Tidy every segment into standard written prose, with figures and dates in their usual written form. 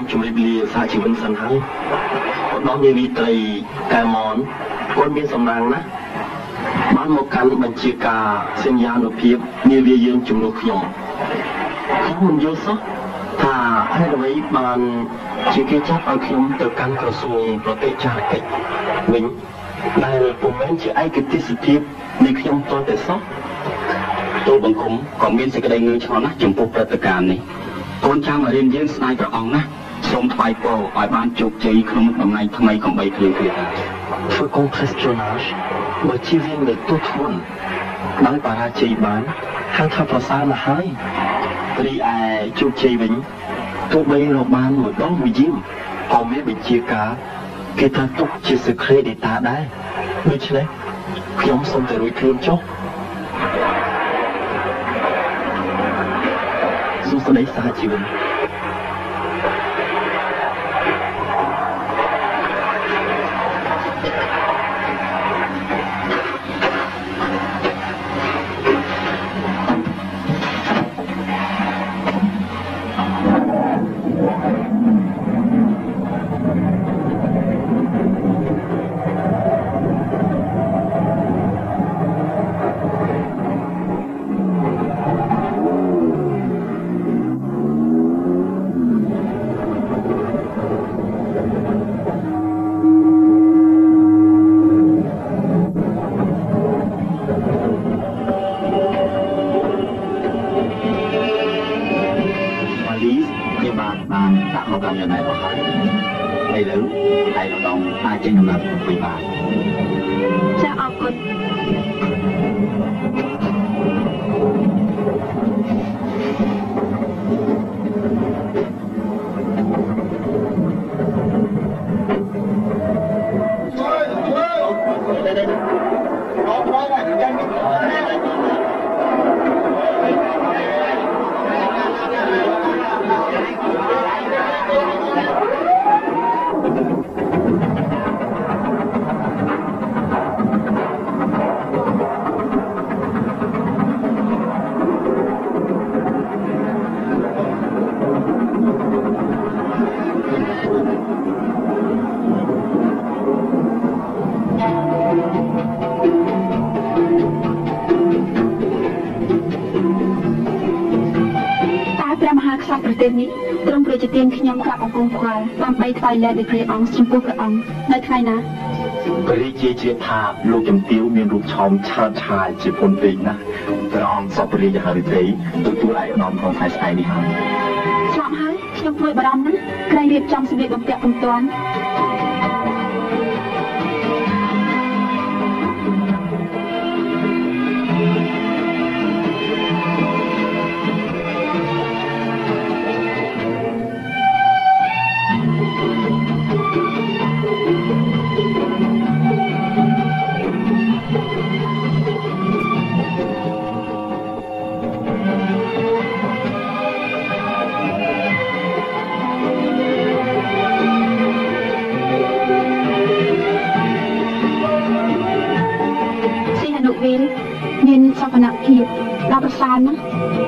ជំរាបលាសាជីវិនសិនហើយដល់នាយវិត្រីកែមនគាត់មានសំណាងណាស់បានមកកាន់បញ្ជាការសញ្ញានុភាពនាវាយើងជំនួសខ្ញុំមិនយល់សោះថាហេតុអ្វីបានជាគេចាប់ឲ្យខ្ញុំទៅកាន់ក្រសួងប្រទេសចារកិច្ចវិញដែលពុំមែនជាឯកទេសភាពនៃខ្ញុំតតែសោះទូលបង្គំក៏មានសេចក្តីងឿឆ្ងល់ណាស់ចំពោះព្រឹត្តិការណ៍នេះកូនចៅមករៀនយើងស្ដាយព្រះអង្គណាសូមថ្វាយពរឲ្យបានជោគជ័យក្នុងតំណែងថ្មីកំបីគ្លៀងគ្លាដែរធ្វើកុំ questionage បើជាវិញលើទូធ្ងន់ដោយបរាជ័យបានហៅថាប្រសើរណាស់ហើយរីឯជោគជ័យវិញទោះបីរកបានមួយដងមួយយាមក៏មានបញ្ជាការគេថាទុកជា secret data ដែរដូច្នេះខ្ញុំសូមតែរួចខ្លួនចុះសួស្តីសាជីវិនត្រង់ប្រជាទានខ្ញុំក្រាបអង្គខ្វល់ដើម្បីថ្វាយលែកដោយព្រះអង្គចំពោះព្រះអង្គនៅថ្ងៃណាព្រះរាជាជាថាលោកជំទាវមានរូបឆោមឆើតឆាយជាពុនពេកណាស់ព្រះអង្គសពរាជហឫទ័យទទួលឯកឧត្តមក្នុងថ្ងៃស្អែកនេះហើយស្លាប់ហើយខ្ញុំព្រួយបារម្ភណាស់ក្រែងរៀបចំសម្ភារបំពាក់ពុំទាន់មានសកម្មភាពដល់ប្រសើរណាស់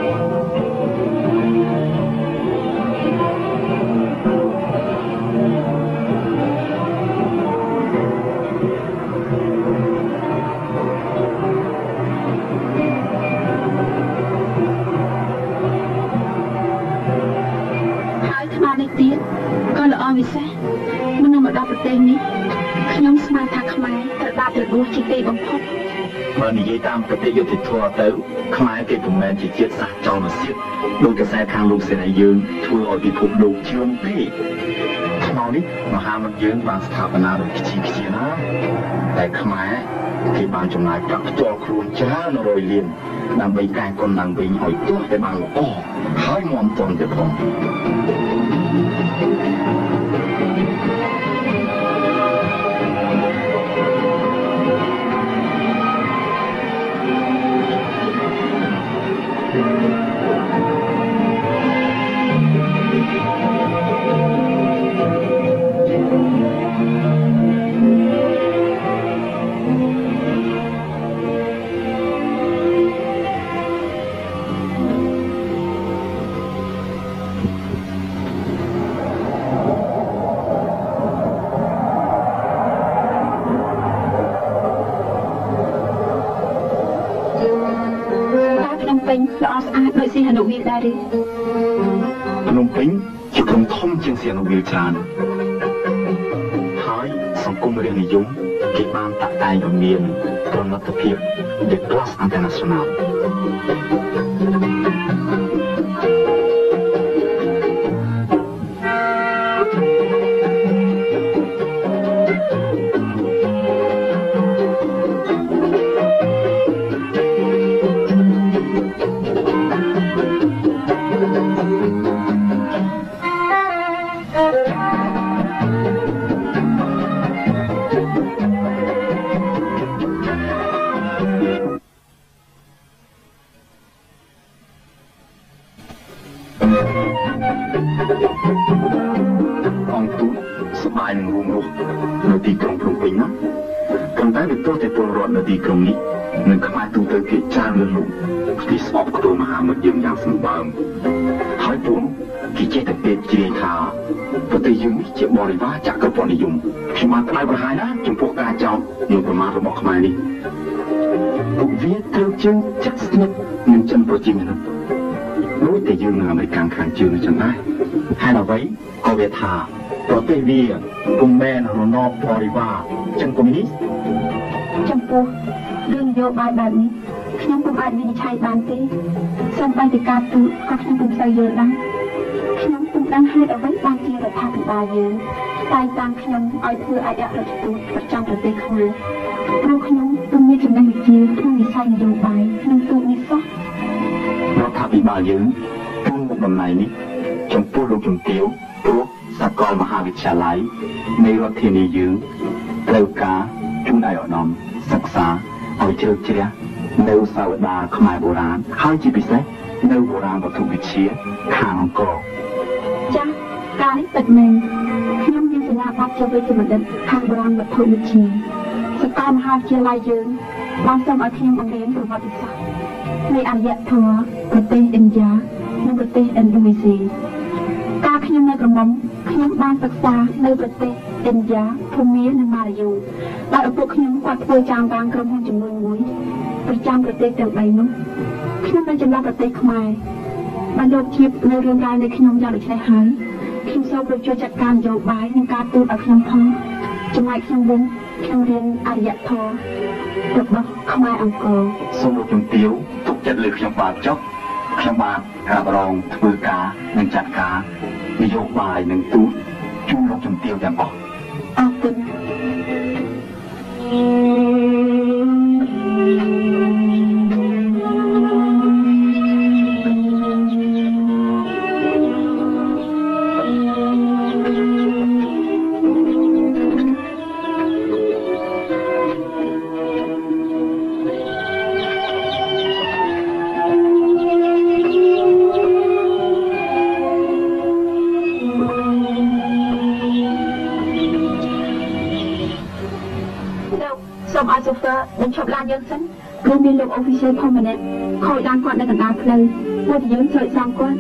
ហើយថ្មនេះទៀតក៏ល្អវិសេសមុននឹងមកដល់ប្រទេសនេះខ្ញុំស្មានថាខ្មែរត្រូវបានត្រួតជាទីបំផុតបើនិយាយតាមប្រតិយុត្តិធម៌ទៅខ្មែរគេពុំមែនជាជាតិសាសន៍ចោលមកទៀតដោយកសែតខាងលោកសេរីយើងធ្វើឲ្យពិភពលោកជឿនពេកថ្មនេះមហាមិត្តយើងបានស្ថាបនាដូចខ្ជាណាតែខ្មែរគេបានចំណាយប្រាក់ផ្ទាល់ខ្លួនច្រើនរយលានដើម្បីកែគុណឡើងវិញឲ្យទោះតែបានល្អហើយមាំទាន់ទៅផងអដូចស៊ីហនុវាដែរឬភ្នំពេញជាក្រុងធំជាងសៀនុវាច្រើនហើយសង្គមរាជនិយមគេបានតាក់តែងឲ្យមានប្រណិតភាព The Class International នៅទីក្រុងនេះនឹងខ្មែរទូទៅគេច្រើនលើលោកទីស្អប់ខ្ទោមហាមិត្តយើងយ៉ាងសម្បើមហើយពួកគេចេះតែពេទ្យជ្រាយថាប្រទេសយើងនេះជាបរិវារចក្រពត្តិនិយមខ្ញុំបានថ្លៃប្រហែលណាចំពោះការចោទនិងប្រមាថរបស់ខ្មែរនេះពួកវាត្រូវជើងចាក់ស្និទ្ធនឹងចិនប្រជាមានិតដូចតែយើងនៅអាមេរិកខាងជើងចឹងដែរហើយអ្វីក៏វាថាប្រទេសវាពុំមែនរណបបរិវារចិនកុម្មុយនីសចំពោះរឿងនយោបាយបែបនេះខ្ញុំពុំអាចវិនិច្ឆ័យបានទេសូម្បីតែការទូតក៏ខ្ញុំពុំសូវយល់ដែរខ្ញុំពុំដឹងហេតុអ្វីបានជារដ្ឋាភិបាលយើងតែងតាំងខ្ញុំឲ្យធ្វើអគ្គរដ្ឋទូតប្រចាំប្រទេសខ្មែរព្រោះខ្ញុំពុំមានចំណេះវិជ្ជាក្នុងវិស័យនយោបាយនិងទូតនេះសោះរដ្ឋាភិបាលយើងទូលមុខតំណែងនេះចំពោះលោកជំទាវព្រោះសាកលមហាវិទ្យាល័យនៃរដ្ឋធានីយើងត្រូវការជួយឲ្យឧត្តមសិក្សាឲ្យជ្រៅជ្រះនៅសាវតាខ្មែរបុរាណហើយជាពិសេសនៅបុរាណវត្ថុវិទ្យាខាងអង្គរចា៎ការនេះពិតមែនខ្ញុំមានសញ្ញាបត្រជាវិជ្ជាបណ្ឌិតខាងបុរាណវត្ថុវិទ្យាសាកលមហាវិទ្យាល័យយើងបានសូមឲ្យខ្ញុំបង្រៀនប្រវត្តិសាស្ត្រនៃអរិយធម៌ប្រទេសឥណ្ឌានិងប្រទេសឥណ្ឌូនេស៊ីកាលខ្ញុំនៅក្រមុំខ្ញុំបានសិក្សានៅប្រទេសឥណ្ឌាភូមានិងម៉ាឡាយូដោយឪពុកខ្ញុំគាត់ធ្វើចាមបានក្រុមហ៊ុនចំនួន1ប្រចាំប្រទេសទាំង3នោះខ្ញុំនៅចំណាក់ប្រទេសខ្មែរបានលោកជានៅរឿងរ៉ាវនៃខ្ញុំយ៉ាងដូចនេះហើយខ្ញុំសូមប្រជល់ចាត់ការនយោបាយនិងការទូតឲ្យខ្ញុំផងចំណែកខ្ញុំវិញខ្ញុំរៀនអរិយធម៌របស់ខ្មែរអង្គរសូមលោកជំទាវទុកចិត្តលើខ្ញុំបាទចុះខ្ញុំបាទការប្រងធ្វើការនិងចាត់ការនយោបាយនិងទូតជូនលោកជំទាវទាំងអស់អរគុណបញ្ឈប់ឡានយើងសិនព្រោះមានលោក official ផងម្នាក់ខូចឡានគាត់នៅកណ្ដាលផ្លូវពួកយើងជួយសំគាត់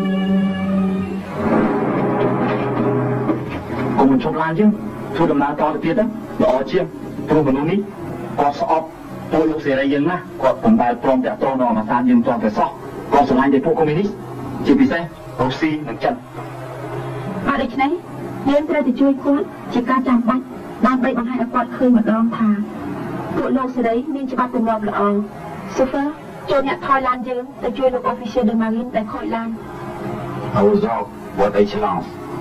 កុំបញ្ឈប់ឡានយើងធ្វើដំណើរតទៅទៀតល្អជាងព្រោះមនុស្សនេះគាត់ស្អប់ពួកលោកសេរីយើងណាគាត់មិនដែលព្រមតាក់ទងនឹងអាសាយើងទាន់តែសោះគាត់ស្រឡាញ់តែពួកកុម្មុយនីសជាពិសេសរុស្ស៊ីនិងចិនបាទដូច្នេះយើងត្រូវទៅជួយគាត់ជាការចាំបាច់ដើម្បីបង្ហាញឲ្យគាត់ឃើញម្ដងថាពួកលោកសេរីមានច្បាប់ទម្លាប់ល្អសូហ្វឺចូលអ្នកថយឡានយើងទៅជួយលោក official de marine ដែលខូចឡានអូសោវត្តអីឆ្លង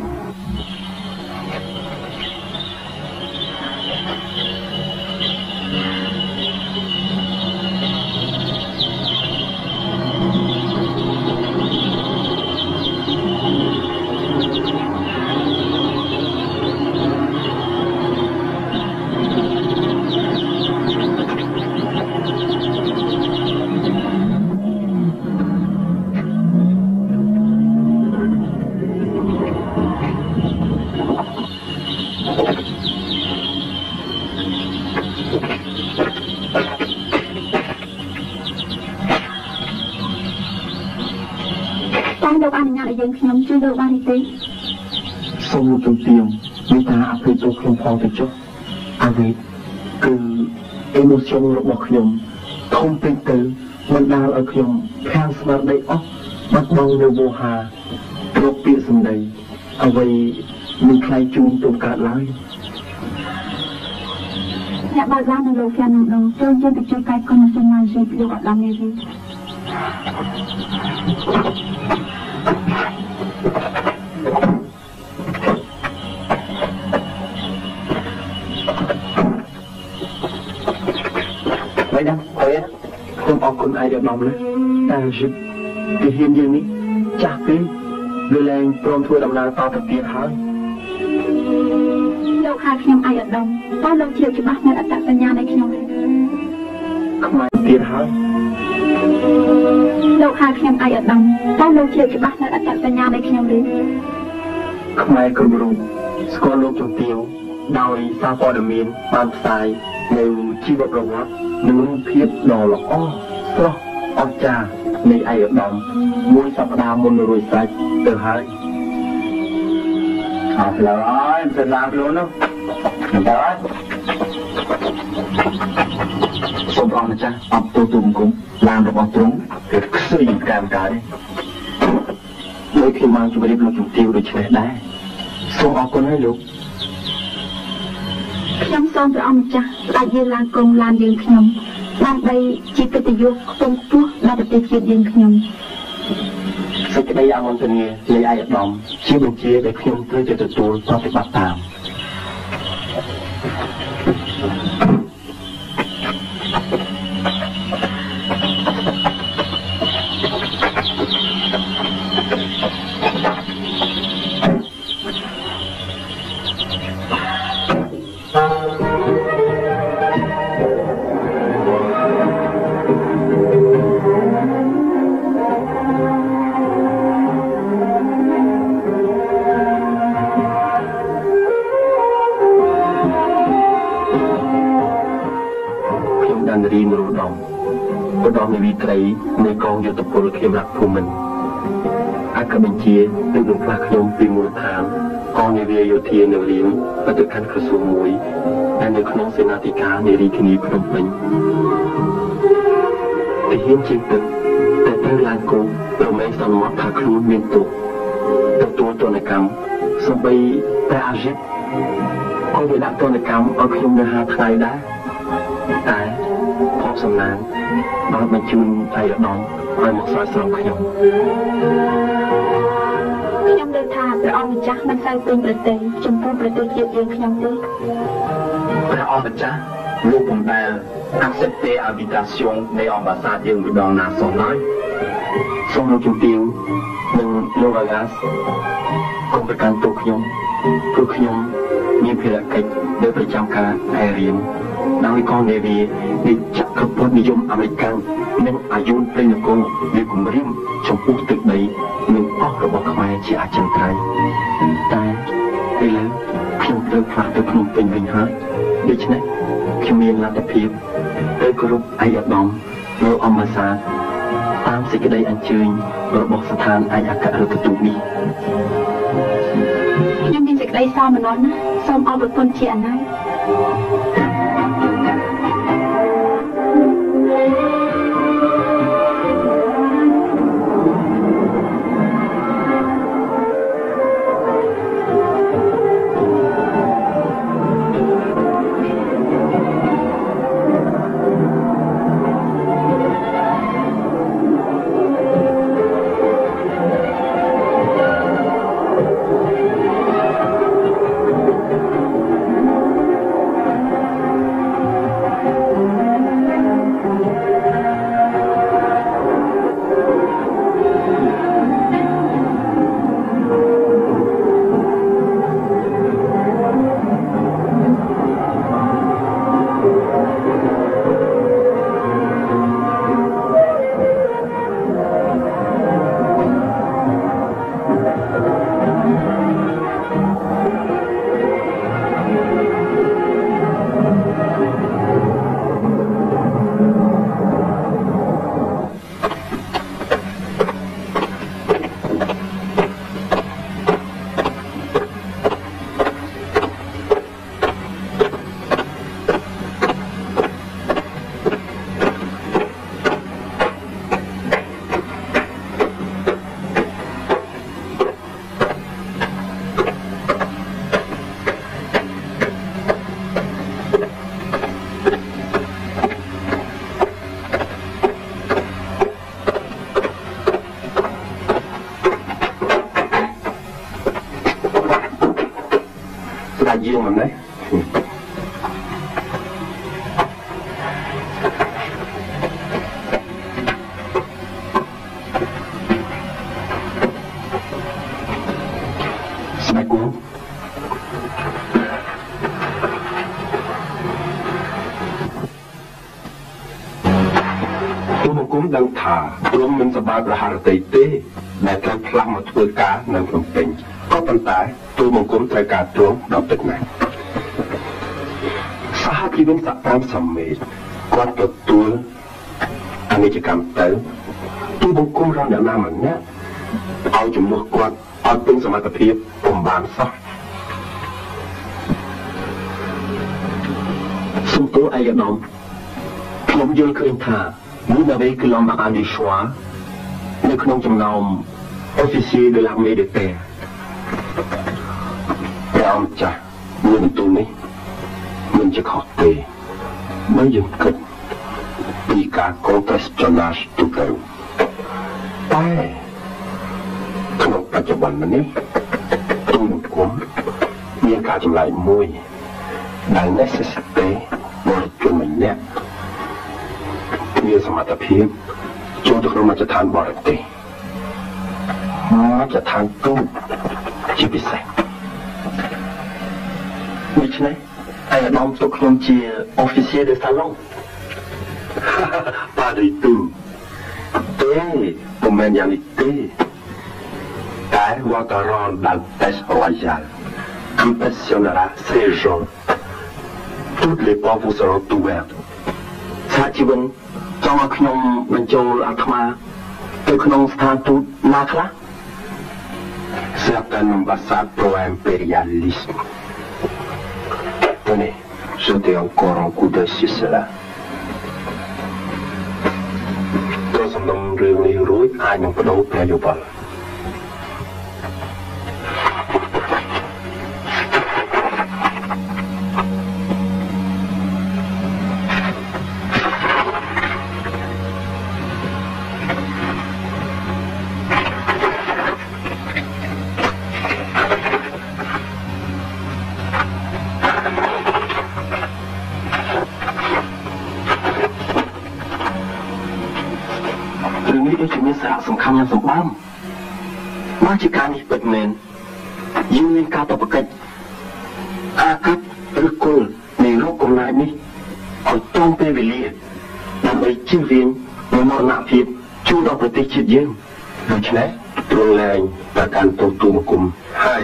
ខ្ញុំជួយលោកបានទេសូមលោកជំទាវមេត្តាអភ័យទោសខ្ញុំផងទៅចុះអ្វីគឺ emotion របស់ខ្ញុំធំពេកទៅបណ្ដាលឲ្យខ្ញុំខាងស្មារតីអស់បាត់បង់នៅវោហារកពាក្យសម្ដីអ្វីមិនខ្លាយជូនទុំកើតឡើយអ្នកបើកឡាននៅលោកខាងនោះចូលយើងទៅជួយកាយគុណសមាជិកយកអត់ឡើងនេះវិញ vậy đâu thôi áខ្ញុំអរគុណឯកឧត្តមណាស់តែជីវិតហ៊ានយើងនេះចាស់ពេកលើលែងព្រមធ្វើដំណើរតទៅទៀតហើយលោកហៅខ្ញុំឯកឧត្តមតើលោកជាច្បាស់នៅអត្តសញ្ញាណនៃខ្ញុំទេខ្មែរទៀតហើយលោកហៅខ្ញុំឯកឧត្តមតើលោកជាច្បាស់នៅអត្តសញ្ញាណនៃខ្ញុំទេខ្មែរគ្រប់រូបស្គាល់លោកជំទាវដោយសារព័ត៌មានបានផ្សាយនៅជីវប្រវត្តិនិងរូបភាពដ៏ល្អស្រស់អស្ចារ្យនៃឯកឧត្តមមួយសប្តាហ៍មុនរួចស្រេចទៅហើយអត់ឡើយមិនឡើងខ្លួននោះមិនដែរសូមអរម្ចាស់អបទូទុំគុំឡានរបស់ទ្រង់គឺខ្សឹយកម្មការនេះដោយខ្ញុំបានជម្រាបលោកជំទាវដូចនេះដែរសូមអរគុណហើយលោកខ្ញុំសូមព្រះអង្គម្ចាស់ស្ដេចយើងឡើងគង់ឡានយើងខ្ញុំដើម្បីជាកិត្តិយសខ្ពង់ខ្ពស់ដល់ប្រទេសជាតិយើងខ្ញុំសេចក្តីអនុមោទនានៃឯកឧត្តមជាបញ្ជាដែលខ្ញុំត្រូវតែទទួលប្រតិបត្តិតាមរីមរោដមឧត្តមនាវីត្រីនៃកងយុទ្ធពលខេមរៈភូមិន្ទអគ្គបញ្ជាទឹកនឹងផ្លាស់ខ្ញុំពីមូលដ្ឋានកងនាវាយោធានៅរៀនទៅកាន់ក្រសួងមួយដែលនៅក្នុងសេនាធិការនារីធានីភ្នំពេញទាហានជើងទឹកតែត្រូវឡើងគោប្រមេសន្មតថាខ្លួនមានទោសទទួលទណ្ឌកម្មសូម្បីតែអាជីពក៏វាដាក់ទណ្ឌកម្មឲ្យខ្ញុំនៅ5ថ្ងៃដែរតែផងសំណាងបានបញ្ជូនឯកឧត្តមឲ្យមកស្រោចស្រង់ខ្ញុំដឹងថាព្រះអង្គម្ចាស់មិនសូវពេញប្រទេសចំពោះប្រទេសជាតិយើងខ្ញុំទេព្រះអង្គម្ចាស់លោកពុំដែល accepter invitation នៃអម្បាសាទយើងម្ដងណាសោះឡើយសូមលោកជំទាវនិងលោកអាកាសកុំប្រកាន់ទោសខ្ញុំព្រោះខ្ញុំមានភារកិច្ចនៅប្រចាំការឯរៀនដោយកងនាវានៃចក្រពត្តិនិយមអាមេរិកនិងអាយុព្រៃនគរវាគម្រាមចំពោះទឹកដីនិងអស់របស់ខ្មែរជាអចិន្ត្រៃយ៍តែឥឡូវខ្ញុំត្រូវផ្លាស់ទៅភ្នំពេញវិញហើយដូច្នេះខ្ញុំមានលទ្ធភាពទៅគោរពឯកឧត្តមនៅអម្បាសាទតាមសេចក្តីអញ្ជើញរបស់ស្ថានឯកអគ្គរដ្ឋទូតនេះខ្ញុំមានសេចក្តីសោមនស្សណាស់សូមអរគុណជាអណាស់ dương mình đấy Sai cuốn tôi một cuốn đang thả tôi mình sẽ bao ra hàng tây tê để tôi làm một bữa cá nằm trong bình có bàn tay tôi một cuốn trái cá tuống đọc tích này xã thì bên xã tam sầm mệt quan tuột tôi anh ấy chỉ cảm tới tôi một cuốn ra để làm mình nhé ao chụp một quan ao tungสมรรถភាពผมบานซะសុំទោសអាយដាមខ្ញុំយល់ឃើញថានេះនៅពេលគឺឡំបាក់អានឌីស្វានៅក្នុងចំណោម officier de l'armée de terre ព្រះអង្គចាស់មានបន្ទូលនេះមិនជាខុសទេបើយើងគិតពីការ contre-espionnage ទូទៅតែក្នុងបច្ចុប្បន្ននេះទូនគមមានការចម្លែកមួយដែល necessity បរិជនម្នាក់មានសមត្ថភាពចូលទៅក្នុងមជ្ឈដ្ឋានបរទេសមជ្ឈដ្ឋានទូតជាពិសេសដូច្នេះអាយដាមទុកខ្ញុំជា officier de salon pas du tout ទេមិនមែនយ៉ាងនេះទេតែ votre rôle d'altesse royale impressionnera ces gens toutes les portes vous seront ouvertes សាជីវិនចង់ឲ្យខ្ញុំបញ្ចូលអាត្មាទៅក្នុងស្ថានទូតណាខ្លះ certaines ambassades pro-impérialistes tenez jetez encore un coup d'œil sur cela ទៅសំណុំរឿងនេះរួចអាចនឹងបដូរព្រះយោបល់សំខាន់យ៉ាងសម្បើមមកជាការនេះពិតមែនយើងមានការតបកិច្ចអាកាត់ឬគល់នៃរោគកំណើតនេះឲ្យទាន់ពេលវេលាដើម្បីជៀសវាងនូវមរណភាពជួយដល់ប្រទេសជាតិយើងដូច្នេះទ្រង់លែងប្រកាន់ទោសទូមគុំហើយ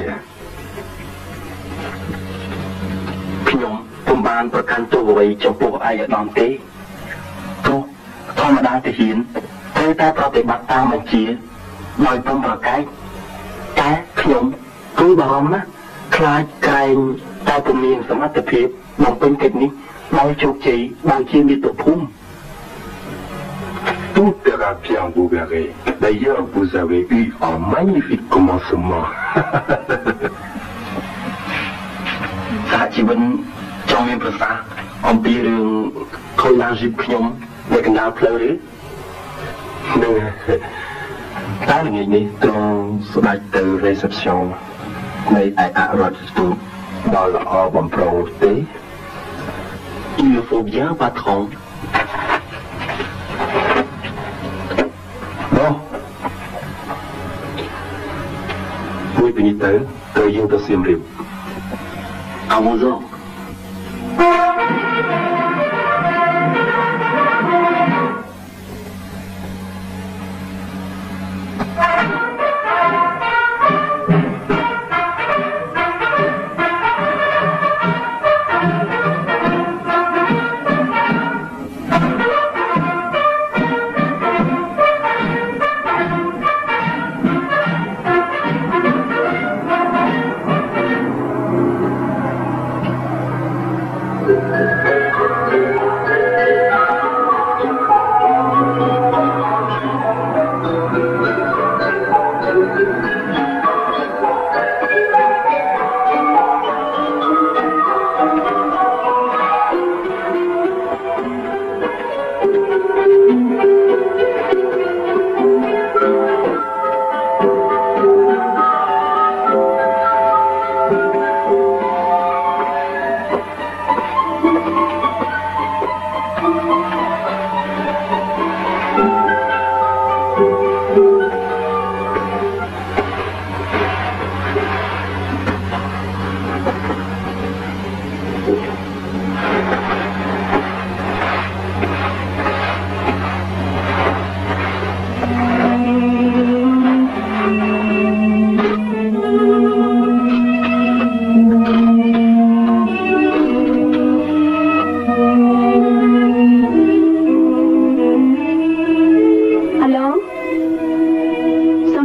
ខ្ញុំពុំបានប្រកាន់ទោសអ្វីចំពោះអាយដាមទេព្រោះធម្មតាទាហានត្រូវតែប្រតិបត្តិតាមបញ្ជាដោយពុំប្រកែកតែខ្ញុំគឺបារម្ភណាស់ខ្លាចក្រែងតែពុំមានសមត្ថភាពបំពេញកិច្ចនេះដោយជោគជ័យដោយជាមាតុភូមិ Tout ira bien, vous verrez. D'ailleurs, vous avez eu un magnifique commencement. សហជីវិនចង់មានប្រសាសន៍អំពីរឿងខូចឡានជីបខ្ញុំនៅកណ្ដាលផ្លូវឬនឹងតែល្ងាចនេះត្រង់ស្ដេចទៅ reception នៃឯករដ្ឋទូតដល់ល្អបំប្រងទេ Il le faut bien patron មួយពីនេះទៅយើងទៅសៀមរាបអាវ៉ូស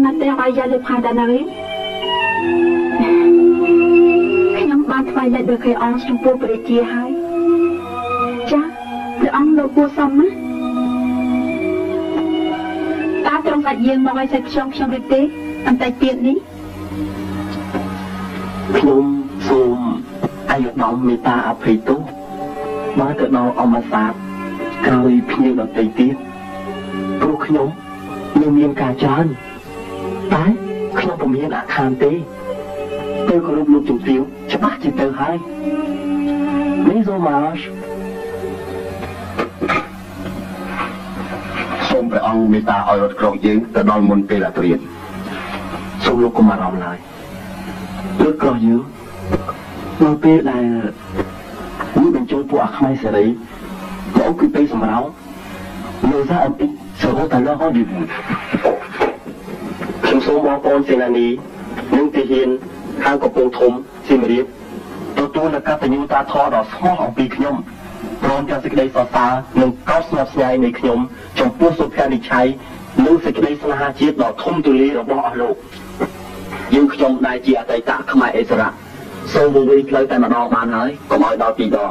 ណាស់តែឲ្យយ៉ាលើផាតាណារីខ្ញុំបានថ្វាយលេខដល់គេអង្គចំពោះព្រះជាហើយចាព្រះអង្គលោកគួរសមណាតាត្រង់សាច់យើងមកឲ្យសាច់ខ្ញុំរៀបទេអន្តៃទៀតនេះខ្ញុំសូមអាយុដំមេត្តាអភ័យទោសមកទៅដល់អមសាទក្រោយភ្ញៀវដទៃទៀតព្រោះខ្ញុំមានការច្រើនតែខ្ញុំពុំមានអខានទេទៅគោរពលោកជំទាវច្បាស់ជាទៅហើយនេះសូមមកសូមព្រះអង្គមេត្តាឲ្យរត់ក្រោកយើងទៅដល់មុនពេលអាត្រៀនសូមលោកកុំអារម្មណ៍ឡើយលោកក្រោះយើងនៅពេលដែលមួយបញ្ចូលពួកអាខ្មែរសេរីមកអូគឺពេលសម្រាប់នៅសារអភិសរតឡោះឌីវខ្ញុំសូមបងប្អូនសេនានីនិងទាហានខាងកំពង់ធំសៀមរាបទទួលនូវកតញ្ញូតាធម៌ដ៏ស្មោះអំពីខ្ញុំព្រមទាំងសេចក្តីសរសើរនិងកោតស្ញប់ស្ញែងនៃខ្ញុំចំពោះសុភនិច្ឆ័យនិងសេចក្តីស្នេហាជាតិដ៏ធំទូលាយរបស់អស់លោកយើងខ្ញុំដែលជាអតីតខ្មែរអិសរាជសូមវង្វេងផ្លូវតែម្ដងបានហើយកុំឲ្យដល់ពីរដង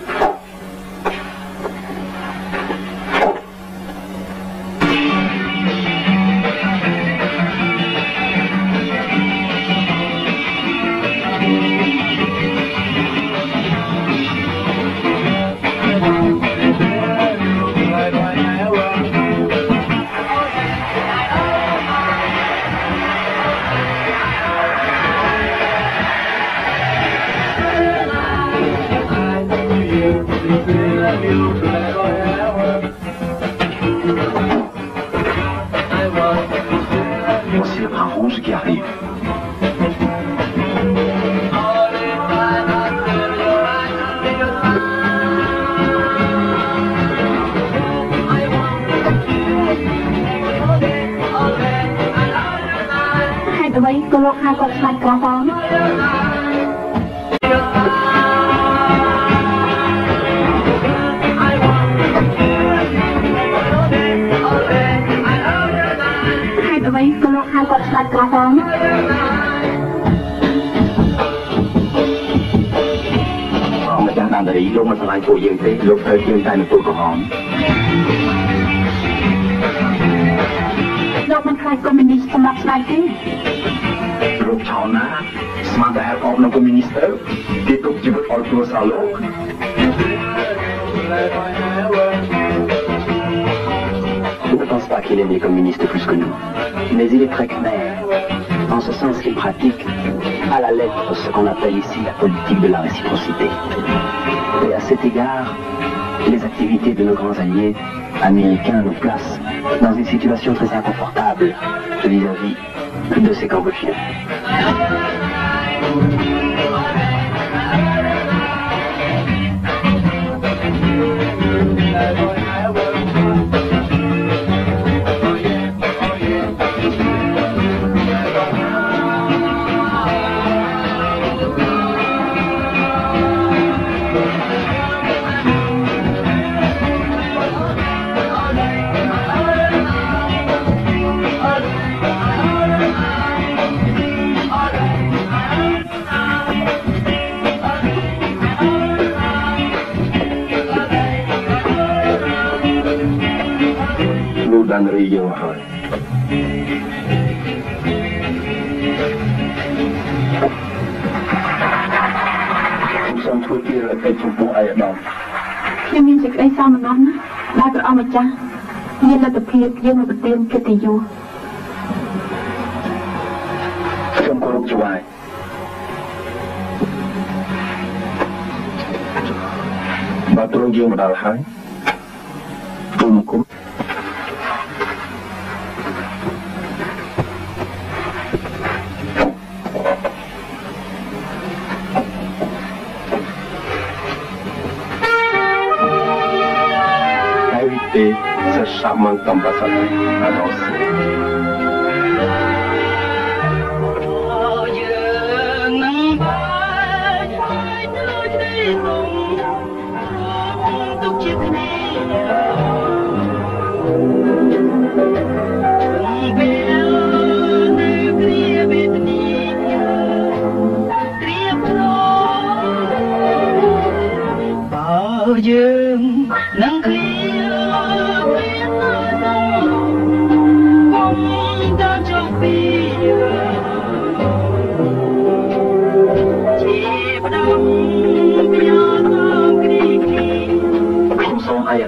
ក៏លោកហៅគាត់ស្លាច់ក្រហមហេតុអ្វីក៏លោកហៅគាត់ស្លាច់ក្រហមម្ចាស់ដានតារីលោកមិនឆ្លាញ់ពួកយើងទេលោកត្រូវយើងតែនៅពួកក្រហមលោកមិនខ្លាចកុម្មុយនីសសម្រាប់ស្លាច់ទេលោកឆោណាស្មានតែហេតុអបនៅកុម្មុយនីសទៅគេទុកជីវិតឲ្យគ្រួសារលោកJe ne pense pas qu'il aime les communistes plus que nous, mais il est très clair, en ce sens qu'il pratique à la lettre ce qu'on appelle ici la politique de la réciprocité. Et à cet égard, les activités de nos grands alliés américains nous placent dans une situation très inconfortable vis-à-vis de ces Cambodgiens. Dan regionហើយខ្ញុំធ្វើជារកចំពោះអាយដាមខ្ញុំមានសេចក្តីសោមនស្សណាស់ដែលព្រះអង្គម្ចាស់មានលទ្ធភាពយើងមកប្រទានកិត្តិយសខ្ញុំគោរពជាវាយបើទ្រង់យើងមកដល់ហើយទូលគុំce charmant ambassadeur à danser. ពេល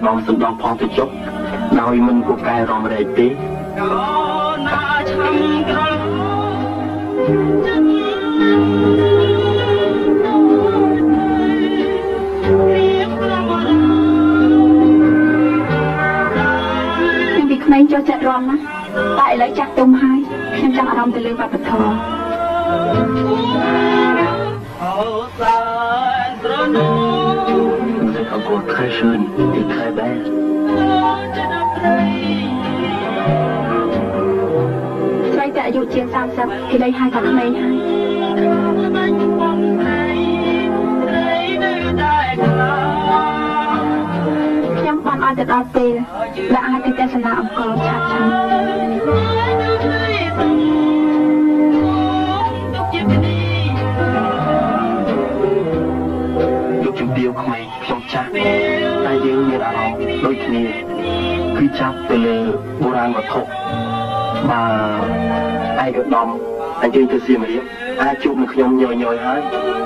ដំសណ្ដោះផងទៅចុះដោយមិនពូកែរំរែកទេខ្ញុំពីក្មេងចូលចិត្តរំណាតែឥឡូវចាស់ទុំហើយខ្ញុំចង់អារម្មណ៍ទៅលើវប្បធម៌ Encore très jeune et très belle. ស្រីតែអាយុជាង 30 គេលេងហៅថាក្មេងហើយខ្ញុំបានឲ្យទៅដល់ពេលដែលអាចទៅទស្សនាអង្គរឆាប់ឆាប់លោកជំទាវក្មេងខ្ញុំចាស់តែយើងមានអារម្មណ៍ដូចគ្នាគឺចាប់ទៅលើបុរាណវត្ថុបើឯកឧត្តមអញ្ជើញទៅសៀមរាបអាចជួបនឹងខ្ញុំញយហើយ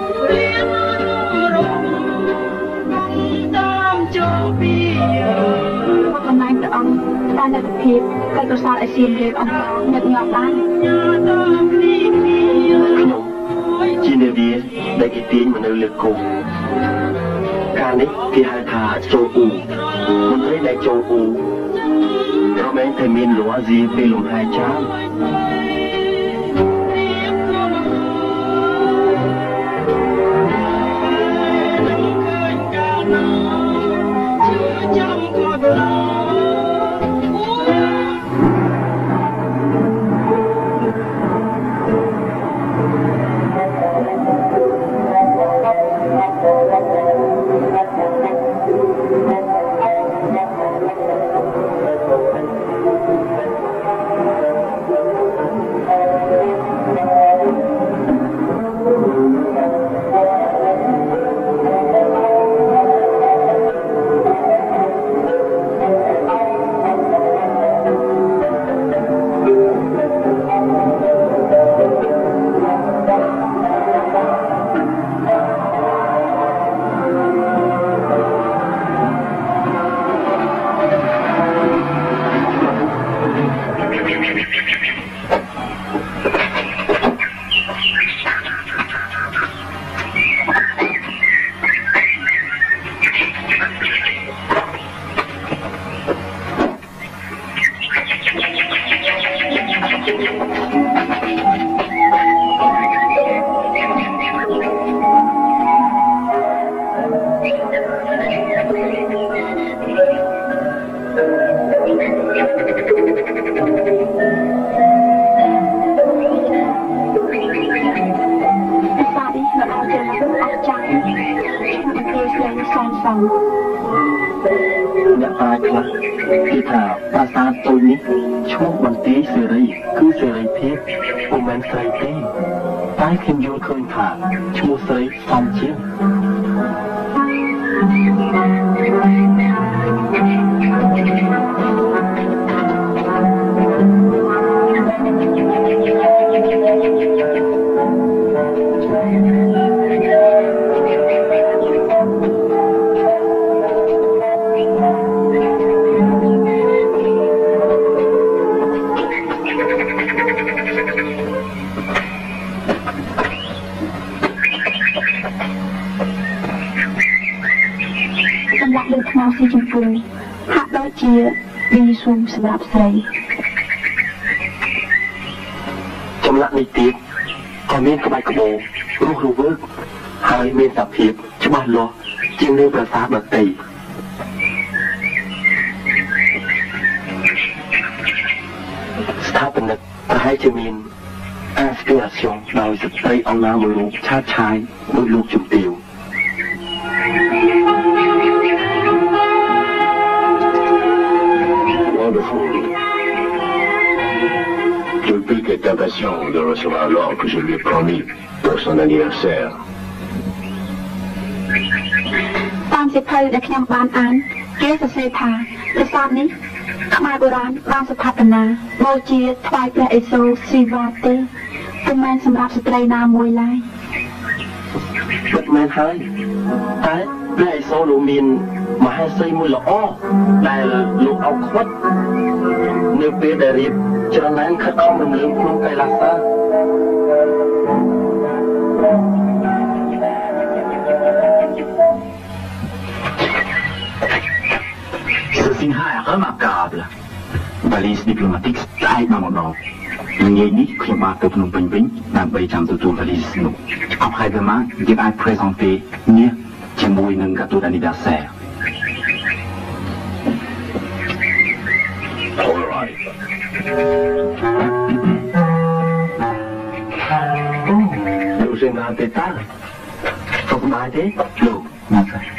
ប៉ុន្តែព្រះអង្គតែលទ្ធភាពកិច្ចប្រសើរឲ្យសៀមរាបអង្គញឹកញាប់បានខ្ញុំជានាវាដែលគេទាញមកនៅលើគោកការនេះគេហៅថាចូលអ៊ូមន្ត្រីដែលចូលអ៊ូរមែងតែមានលួអាស៊ីពេលលំហែចោលអ្នកប្រាជ្ញខ្លះគេថាប្រាសាទទូនេះឈ្មោះបន្ទាយសេរីគឺសេរីភាពពុំមែនស្រីទេតែខ្ញុំយល់ឃើញថាឈ្មោះស្រីសំជាងស៊ីជង្គង់ហាក់ដូចជាវីស៊ូសម្រាប់ស្រីចម្លាក់នេះទៀតក៏មានក្បាច់ក្បូររស់រវើកហើយមានសភាពច្បាស់លាស់ជាងនៅប្រាសាទដទៃស្ថាបនិកប្រហែលជាមានinspiration ដោយស្ត្រីអង្គណាមួយរូបឆាតឆាយដោយលោកជំទាវ Depuis qu'il est impatient de recevoir l'or que je lui ai promis pour son anniversaire. តាមសិភៅដែលខ្ញុំបានអានគេសរសេរថាប្រាសាទនេះខ្មែរបុរាណបានស្ថាបនាបូជាថ្វាយព្រះឥសូរស៊ីវ៉ាទេពុំមែនសម្រាប់ស្ត្រីណាមួយឡើយពិតមែនហើយតែព្រះឥសូរលោកមានមហេសីមួយល្អដែលលោកអោខ្វិតនៅពេលដែលរៀបច្រណែនខិតខំរំលឹកក្នុងកៃឡាសា C'est une erreur remarquable. Balise diplomatique taille dans mon ordre. Le Niéni, qui m'a fait nous ping d'un bayam de tout valise nous. Après-demain, il va présenter mieux qu'un mot et un gâteau d'anniversaire. All right. Le général d'État. Faut m'arrêter? L'eau, ma frère.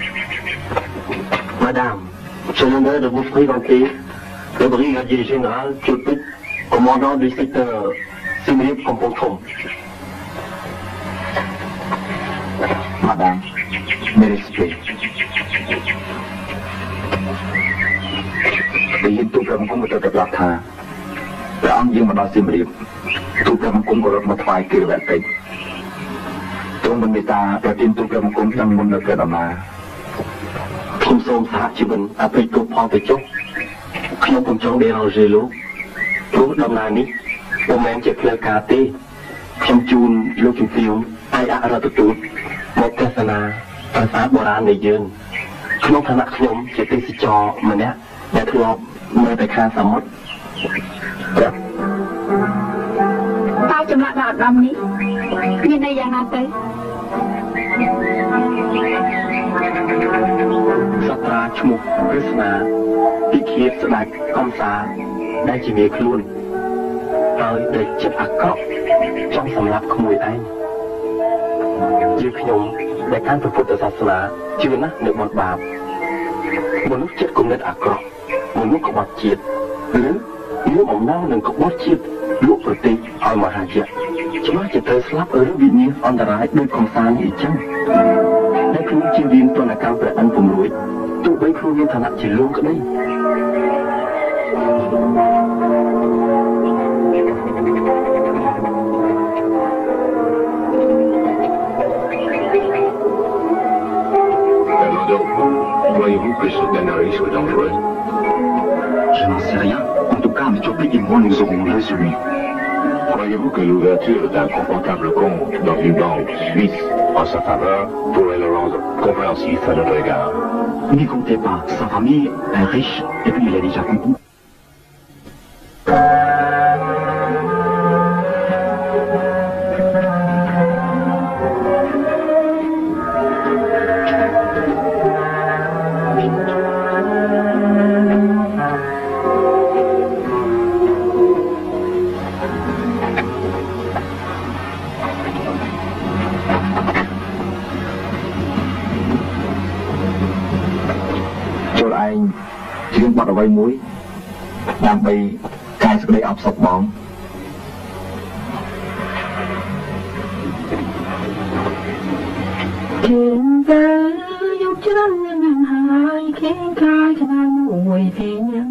Madame, je viendrai de vous présenter le brigadier général Tchopit, commandant du secteur Simrip Kompotrom. Madame, mes respects. Để hiện tụ cầm cung của tôi tập lạc thà. Để ông dương mà nói Simrip. Tụ cầm cung của một vài kiểu vẹn tình. Trong mình ta đã tin tụ cầm cung trong môn lực đầm là. ខ្ញុំសូមសហជីវិនអភិទូផលទៅចុះខ្ញុំពុំចង់ដេរ៉ង់ជេលោកព្រោះដំណើរនេះពុំមែនជាផ្លូវការទេខ្ញុំជូនលោកជំទាវឯកអរដ្ឋទូតមកទស្សនាប្រាសាទបុរាណនៃយើងក្នុងឋានៈខ្ញុំជាទេសចរម្នាក់ដែលធ្លាប់នៅតែខាងសមុទ្រតើចម្លាក់ដ៏ឧត្តមនេះមានន័យយ៉ាងណាទៅ សត្រាឈ្មោះគ្រឹស្ណាពីឃាតស្ដេចកំសាដែលជាមេខ្លួនហើយដែលចិត្តអាក្រក់ចង់សម្លាប់ក្មួយឯងជាខ្ញុំដែលកាន់ពុទ្ធសាសនាជឿណាស់នៅបនបាបមនុស្សចិត្តគំនិតអាក្រក់មនុស្សក្បត់ជាតិឬមានអំណងនឹងក្បត់ជាតិលក់ប្រទេសឲ្យមហាជនច្បាស់ជាត្រូវស្លាប់ឬវិញ្ញាណអន្តរាយដោយកំសានេះអញ្ចឹង ដែលខ្លួនជាវិញ្ញាណទនកម្មព្រះអង្គពំរួយទោះបីខ្លួនមានឋានៈជាលោកក្តី Croyez-vous que ce canari soit dangereux? Je n'en sais rien. En tout cas, M. Tchopit et moi, nous aurons résolu. Croyez-vous que l'ouverture d'un confortable compte dans une banque suisse en sa faveur pourrait le rendre compréhensif à notre égard? N'y comptez pas. Sa famille est riche et puis il a déjà compris. Chuyện bắt đầu vay muối làm bị cài sự đây ập sập bóng chuyện về dục chân ngàn hai khiến cai cho nàng mùi thì nhân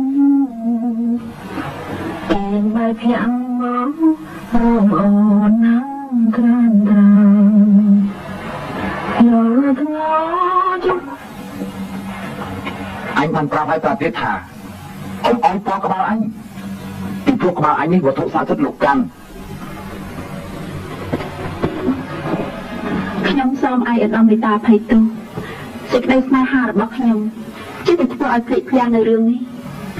tiền bài phiền máu rồng ồn nắng kran tràn nhớ ngó chút anh bằng pra phải tiết thả ông po các bạn anh thì po các bạn anh ấy vào thổ sản xuất lục căn ខ្ញុំសូមឲ្យឧត្តមនេតាភ័យទោសសេចក្តីស្នេហារបស់ខ្ញុំជិះតែធ្វើឲ្យភ្លេចភ្លាំងនៅរឿងនេះ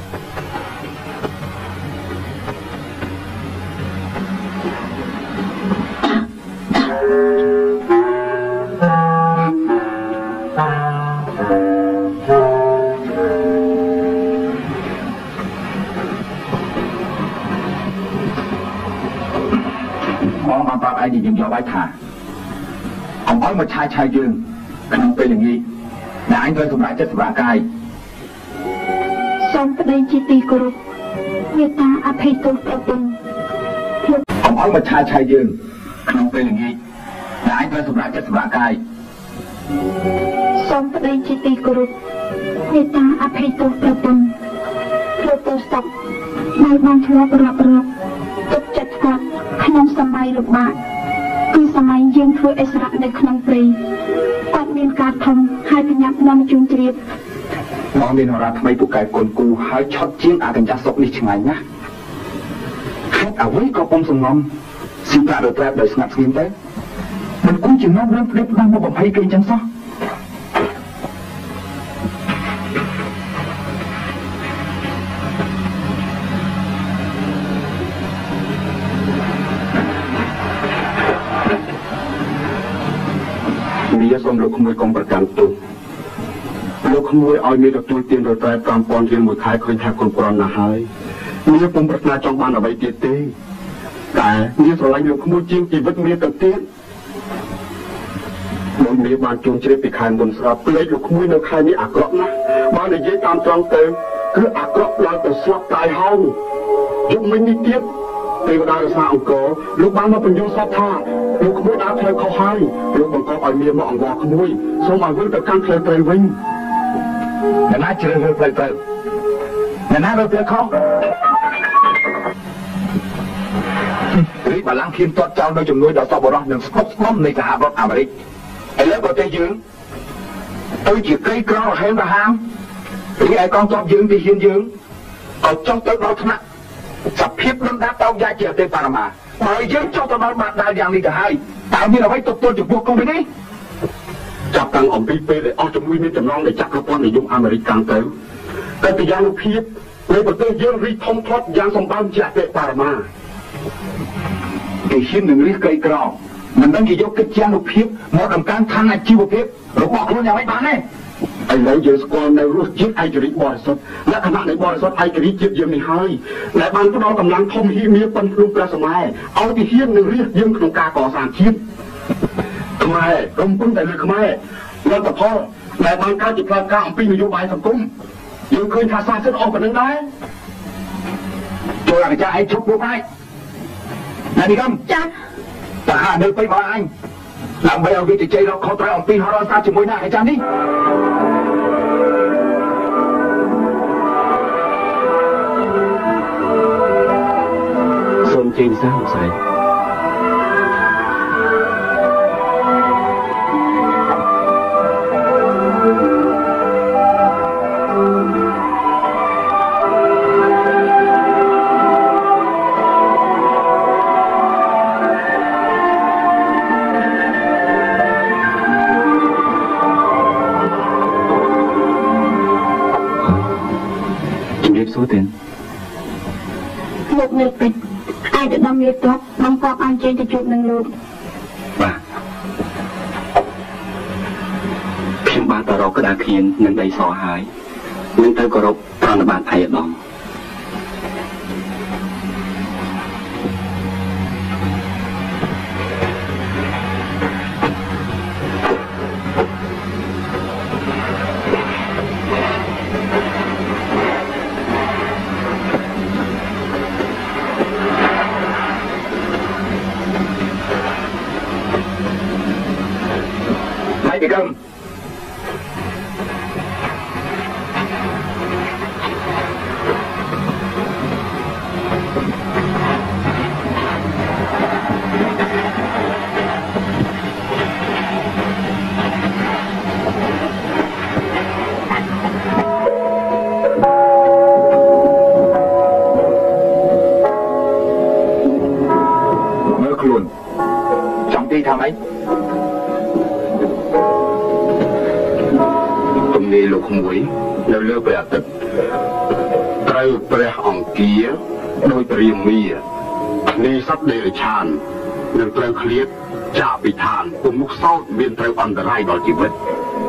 ai đi do bái thả ông nói mà chai dương không tên là gì là anh thôi không lại chết và cài xong tới đây chi ti cô người ta áp hay tôi theo tình ông nói mà chai dương không tên là gì là anh thôi không lại chết và cài xong tới đây chi ti cô người ta áp hay tôi theo tình tôi sọc mai ban cho rập tục chặt quạt không sắm bay được bạn គឺសម័យយើងធ្វើអិសរៈនៅក្នុងព្រៃគាត់មានការធំហើយកញ្ញានាំជួនជ្រាបបងមានរ៉ាថ្មីពូកែកូនគូហើយឆត់ជាងអាកញ្ញាសុកនេះឆ្ងាញ់ណាស់ហេតុអ្វីក៏ពុំសំងំស៊ីប្រាក់រត់ត្រាបដោយស្ងាត់ស្ងៀមទៅមិនគួរជានាំរឿងព្រៀបផ្ដាំមកបំភ័យគេអញ្ចឹងសោះមានសូមលោកក្មួយកុំប្រកាន់ទុកលោកក្មួយឲ្យមានទទួលទានរត្រែ5000រៀលមួយខែឃើញថាគុណប្រណណាស់ហើយមានពុំប្រាថ្នាចង់បានអ្វីទៀតទេតែមានស្រឡាញ់លោកក្មួយជាងជីវិតមានទៅទៀតមុននេះបានជួនជ្រាបពីខែមុនស្រាប់ភ្លេចលោកក្មួយនៅខែនេះអាក្រក់ណាស់បាននិយាយតាមត្រង់ទៅគឺអាក្រក់ឡើងទៅស្លាប់តายហោងយប់មិញនេះទៀតទេវតារសាអង្គរលោកបានមកបញ្យល់សពថាលោកក្មួយដើរផ្លូវខុសហើយលោកបង្កប់ឲ្យមានមកអង្វរក្មួយសូមឲ្យវិលទៅកាន់ផ្លូវត្រូវវិញអ្នកណាជ្រើសរើសផ្លូវត្រូវអ្នកណារើសផ្លូវខុសរីបាឡាំងឃានទាត់ចោលនៅជំនួយដល់សពបរោះនិងស្គុបស្គំនៃសហរដ្ឋអាមេរិកឥឡូវប្រទេសយើងទៅជាក្រីក្ររហេមរហាមរីឯកងទ័ពយើងទីហ៊ានយើងក៏ចង់ទៅដល់ថ្នាក់សភាពលំដាប់តោកយ៉ាជាអតិបរមាហើយយើងចង់ទៅដល់បាត់ដាល់យ៉ាងនេះទៅហើយតើមានអ្វីទប់ទល់ចំពោះកុំនេះចាប់តាំងអំពីពេលដែលអស់ជំនួយមានចំណងនៃចក្រពត្តិនិយមអាមេរិកកាន់ទៅកិត្តិយសភាពនៃប្រទេសយើងរីកធំធាត់យ៉ាងសម្បើមជាអតិបរមាគេហ៊ាននឹងរិះក្រីក្រមិនដឹងគេយកកិត្តិយសភាពមកដំកើងឋានអាជីវភាពរបស់ខ្លួនយ៉ាងម៉េចបានទេឥឡូវយើងស្គាល់នៅរសជាតិឯករាជ្យបរិសុទ្ធលក្ខណៈនៃបរិសុទ្ធឯករាជ្យជាតិយើងនេះហើយដែលបានផ្ដល់កម្លាំងធំហៀមប៉ុនភ្នំព្រះសម័យឲ្យទីហ៊ាននឹងរាជយើងក្នុងការកសាងជាតិខ្មែររំពឹងតែលើខ្មែរលទ្ធផលដែលបានកើតជាផ្លូវការអំពីនយោបាយសង្គមយើងឃើញថាសាសិទ្ធអស់ប៉ុណ្្នឹងដែរចូលអាចារ្យឯងជប់ពួកឯងណានេះកំចាតើហានៅទៅមកអញដើម្បីឲ្យវាជ័យរកខុសត្រូវអំពីហរសាស្ត្រជាមួយណាអាចារ្យនេះសូមជ័យវិសាលោកស្រីលោកនៅពេជ្រអាចទៅដំរៀបទ័ពបង្កប់អញ្ជើញទៅជួបនឹងលោកបាទខ្ញុំបានទៅរកក្តារខៀននឹងដីសហើយនឹងទៅគោរពប្រណិប័តឯកឧត្តមđi cơm mơ luôn trong đi thăm anhนี่ลูกหมวยแล้วเลือกไปอัดไตรเปรย์องเกียโดยเตรียมมีนี่ซับเดรชานหนึ่งไตรเคลียดจ่าปิทานปุ่มมุกเศร้าเบียนไตรอันตรายต่อชีวิต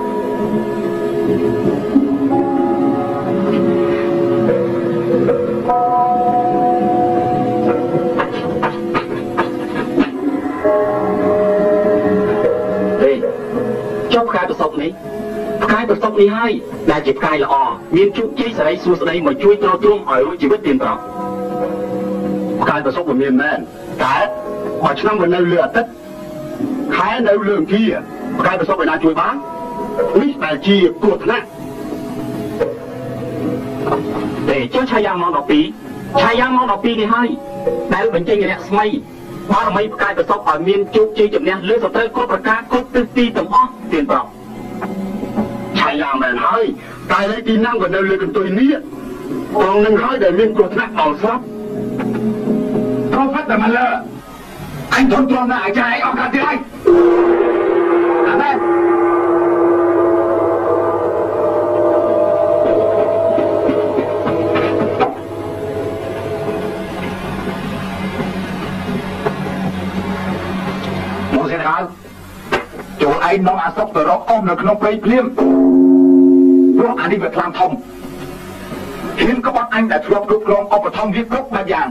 เฮ้ยชอบใครประสบนี้ផ្កាយប្រសពនេះហើយដែលជាផ្កាយល្អមានជោគជ័យសេរីសួស្តីមកជួយទ្រទ្រង់ឲ្យរួចជីវិតទៀនត្រង់ផ្កាយប្រសពមិនមានមែនតែមួយឆ្នាំមិននៅលើអាទិត្យខែនៅលើអង្គារផ្កាយប្រសពឯណាជួយបាននេះដែលជាគ្រោះថ្នាក់តែចុះឆាយាម៉ោង12ឆាយាម៉ោង12នេះហើយដែលបញ្ចេញរស្មីបារមីផ្កាយប្រសពឲ្យមានជោគជ័យជំនះលើសត្រូវគ្រប់ប្រការគ្រប់ទិសទីទាំងអស់ទៀនប្រុសឆាយាមែនហើយតែលេខទីណាំក៏នៅលើកន្ទុយនេះបងនឹងហើយដែលមានគ្រោះថ្នាក់ដល់ស្លាប់ក៏ផាត់តែមកលើអញធន់ទ្រាំណាស់អាចារ្យអស់កាត់ទៀតហើយអាមែនមកសិនហើយចូលឯងនាំអាសុកទៅរកអស់នៅក្នុងព្រៃភ្លាមព្រោះអានេះវាខ្លាំងធំហ៊ានក្បត់អញដែលធ្លាប់គ្រប់គ្រងឧបត្ថម្ភវាគ្រប់បែបយ៉ាង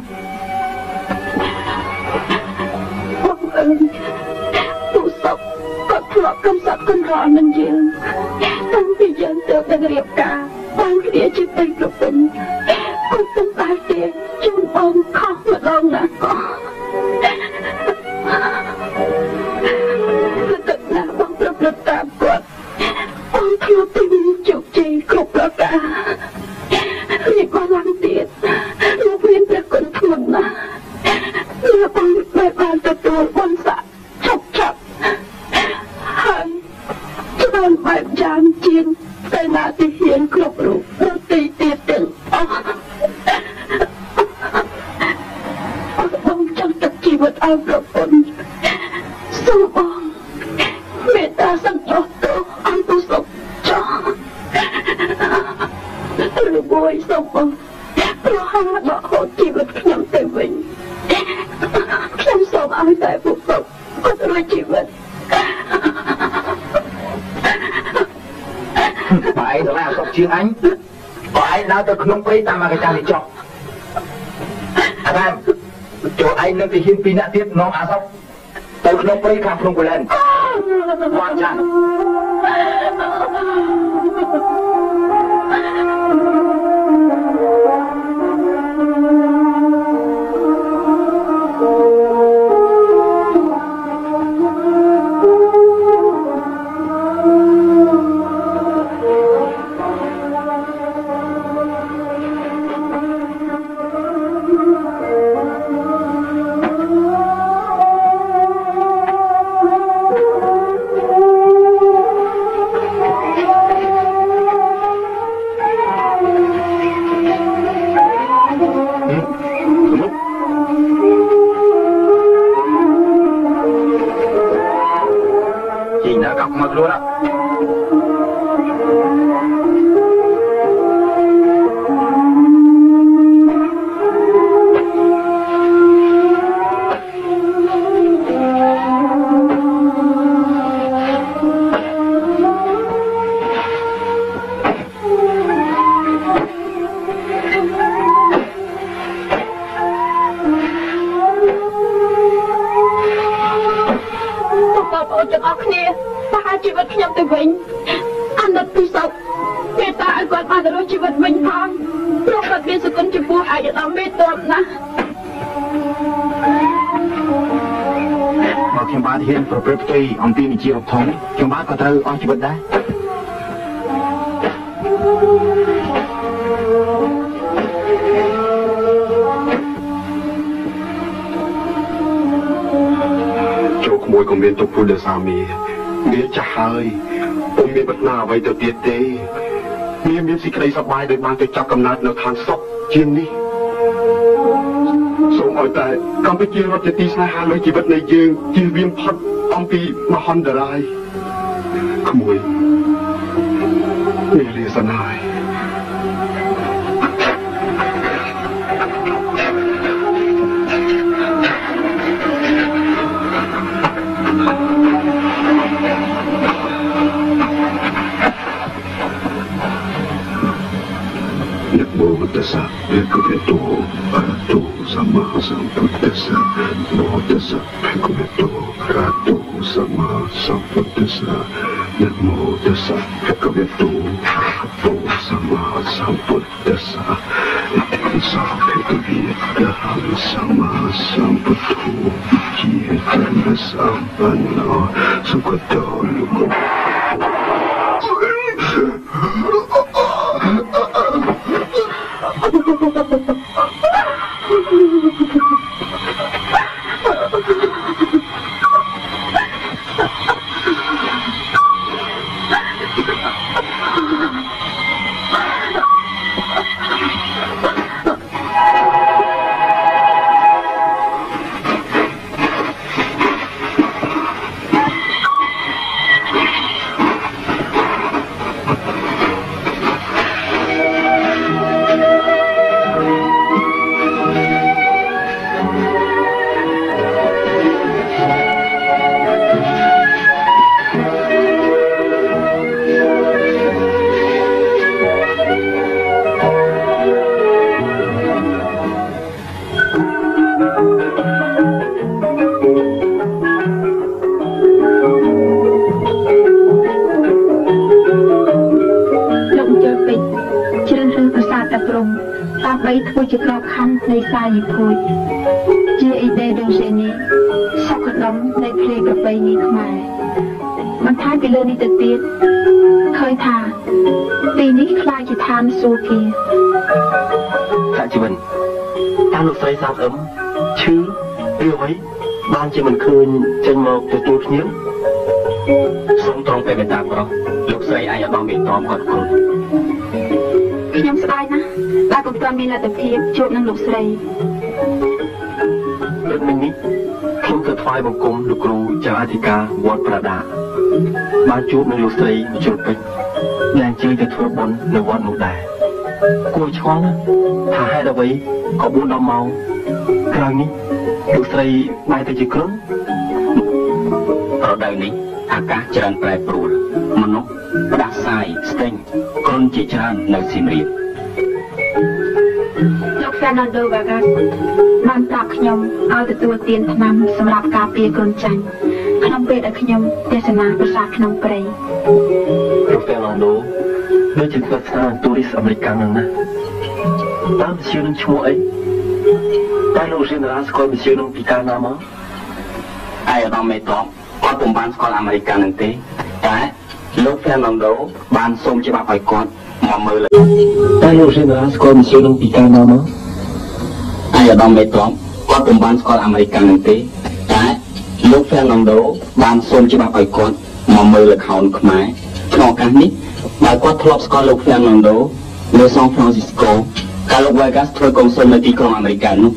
បងអើយទូសុកក៏ធ្លាប់កំសត់កន្រល់នឹងយើងតាំងពីយើងទៅនឹងរៀបការបានគ្នាជាប្តីប្រពន្ធគាត់ទាំងតែទេជូនបងខុសម្ដងណាក៏ទឹកណាបងប្រព្រឹត្តតាមគាត់បងធ្លាប់ទៅមានជោគជ័យគ្រប់ប្រការនេះក៏ឡើងទៀតលោកមានព្រះគុណធ្ងន់ណាស់លោកបងបានទទួលបុណ្យស័ក្តិឆាប់ហើយច្រើនបែបយ៉ាងជាងតែណាទីហ៊ានគ្រប់រូបដទៃទៀតទាំងអស់បងចង់ទឹកជីវិតឲ្យប្រពន្ធសូមបងមេត្តាសង្គ្រោះទោសឲ្យទូសុខចោះឬមួយសូមបងប្រហារដកហូតជីវិតខ្ញុំទៅវិញខ្ញុំសូមឲ្យតែពួកសុខគាត់រួចជីវិតបើឯងដល់សុខជាងអញបើឯងដើរទៅក្នុងព្រៃតាមអាកាចានេះចុះអាបានចូលឯងនឹងទៅហ៊ានពីរនាក់ទៀតនាំអាសុកទៅក្នុងព្រៃខាងភ្នំកូលែនបានចាស់អំពីនិជារកធំខ្ញុំបាទក៏ត្រូវអស់ជីវិតដែរចូលក្មួយក៏មានទុកពុលដល់សាមីវាចាស់ហើយពុំមានបិទណាអ្វីទៅទៀតទេវាមានសេចក្តីសប្បាយដោយបានទៅចាប់កំណើតនៅខាងសុខជាងនេះសូមឲ្យតែកម្ពុជារត់ជាទីស្នេហាលើជីវិតនៃយើងជៀសវាងផុតអំពីមហន្តរាយក្មួយនេះលាសិនហើយBuddhasa, Bhagavato, Arato, Sama Sambuddhasa, Buddhasa, Bhagavato, Arato, Sama Sambuddhasa, Namo Tassa, Bhagavato, Arato, Sama Sambuddhasa, Itasa, Bhagavata, Sama Sambuddho, Jitana Sampanna, Sukata, Luko. ធ្វើជាក្របខ័ណ្ឌនៃសាយភួយជាអ៊ីដេដងសេនីសុខដុមនៃភ្លេងប្រពៃណីខ្មែរបន្ថែមពីលើនេះទៅទៀតឃើញថាទីនេះខ្លាចជាឋានសួគ៌សាជីវិនតាមលោកស្រីសាស្ត្រអឹមឈឺឬអ្វីបានជាមិនឃើញចេញមកទទួលភ្ញៀវសូមត្រង់ពេលបេតាប្រុសលោកស្រីអាយឧត្តមមេតមគាត់គុណខ្ញុំស្ដាយណាស់ដែលពុំទាន់មានលទ្ធភាពជួបនឹងលោកស្រីដូចមិញនេះខ្ញុំទៅថ្វាយបង្គំលោកគ្រូចៅអធិការវត្តប្រដាបានជួបនឹងលោកស្រីមជ្ឈុលពេជ្រដែលអញ្ជើញទៅធ្វើបុណ្យនៅវត្តនោះដែរគួរឆ្ងល់ណាស់ថាហេតុអ្វីក៏4-10ម៉ោងក្រោយនេះលោកស្រីបែរទៅជាក្រុមរដូវនេះអាកាសច្រើនប្រែប្រួលមនុស្សផ្ដាសាយស្ទែងក្រុនជាច្រើននៅសៀមរាបលោកហ្វេណាន់ដូ វ៉ាហ្កាសបានប្រាប់ខ្ញុំឲ្យទទួលទានថ្នាំសម្រាប់ការពារគ្រុនចាញ់ក្នុងពេលដែលខ្ញុំទេសនាភាសាក្នុងព្រៃលោកហ្វេណាន់ដូដូចជាគាត់ស្នាទូរីសអាមេរិកហ្នឹងណាតាមជានឹងឈ្មោះអីតែលោករៀនរាស្គាល់ជានឹងពីកាលណាមកអាយឧត្តមមេតបគាត់ពុំបានស្គាល់អាមេរិកហ្នឹងទេតែលោកហ្វេណាន់ដូបានសូមច្បាប់ឲ្យគាត់មកមើលតែលោករៀនរាស្គាល់ជានឹងពីកាលណាមកអាយឧត្តមមេតបគាត់ពុំបានស្គាល់អាមេរិកហ្នឹងទេតែលោកហ្វេណាន់ដូបានសូមច្បាប់ឲ្យគាត់មកមើលល្ខោនខ្មែរក្នុងឱកាសនេះបើគាត់ធ្លាប់ស្គាល់លោកហ្វេណាន់ដូនៅសាន់ហ្វ្រាន់ស៊ីស្កូកាលលោក Vegas ធ្វើកុងស៊ុលនៅទីក្រុងអាមេរិកនោះ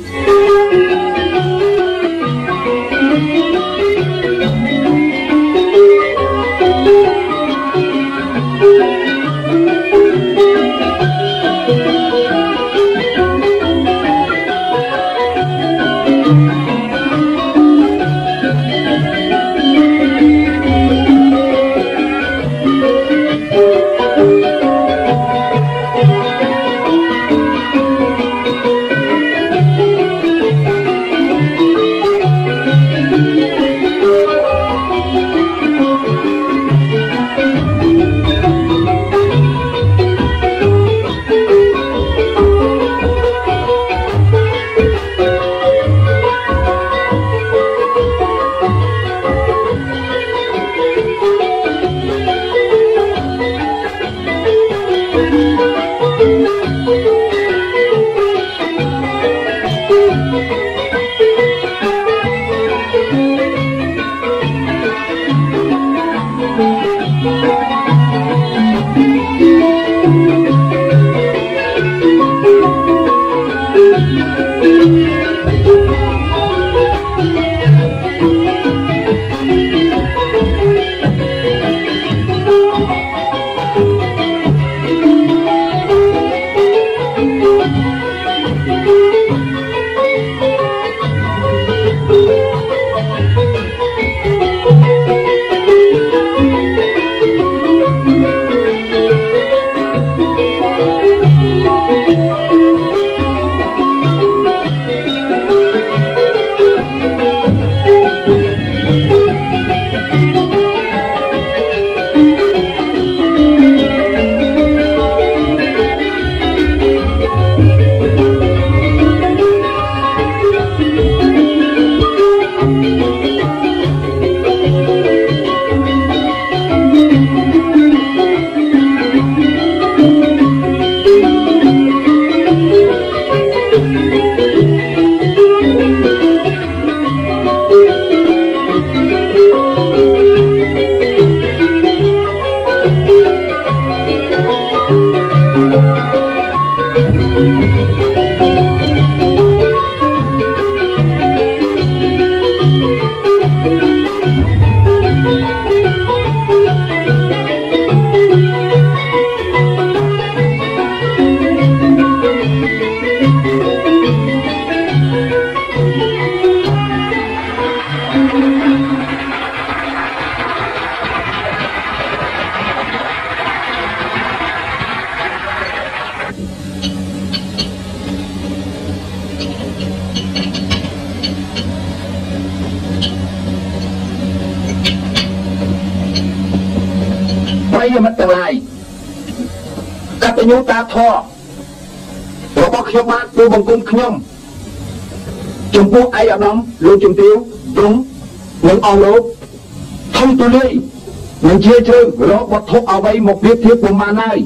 Bây mất tương lai các tình yêu ta thọ rồi có khiêm mát tôi bằng cung khiêm chúng quốc ai ở đó luôn chúng tiêu đúng những ông lốp thông tôi đi mình chia chơi rồi bật thuốc ở đây một việc thiết của mà này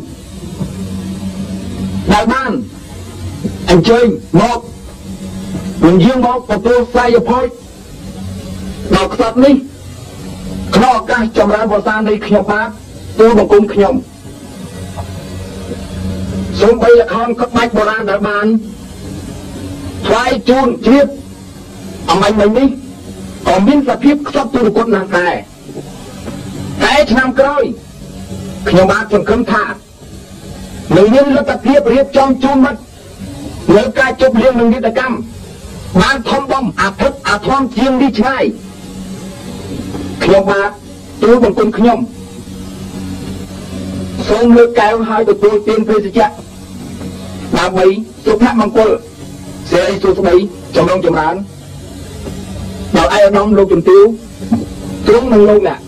đại ban anh chơi một mình riêng một và tôi sai cho thôi đọc sạch đi nó cái trong ra vào sang đây khiêm mát tôi bằng cung khiêm xuống bây là con các bách bồ ra đại ban phải chôn chiếc ông anh mình đi còn miếng sắp hiếp sắp tôi được con nàng này cái năm coi nhiều bạn còn cấm thả mình nhân là tập hiếp trong chôn mất nhớ ca chụp liên mình đi đại cam bạn thông bom thức thon chiêng đi trái nhiều bạn tôi bằng con nhom xong lượt cao hai được tôi tiên phê sẽ chắc bà bấy số khác bằng quân sẽ đi số bấy trong đông trong án bảo ai ở đông lâu trùng tiêu tướng nâng lâu nè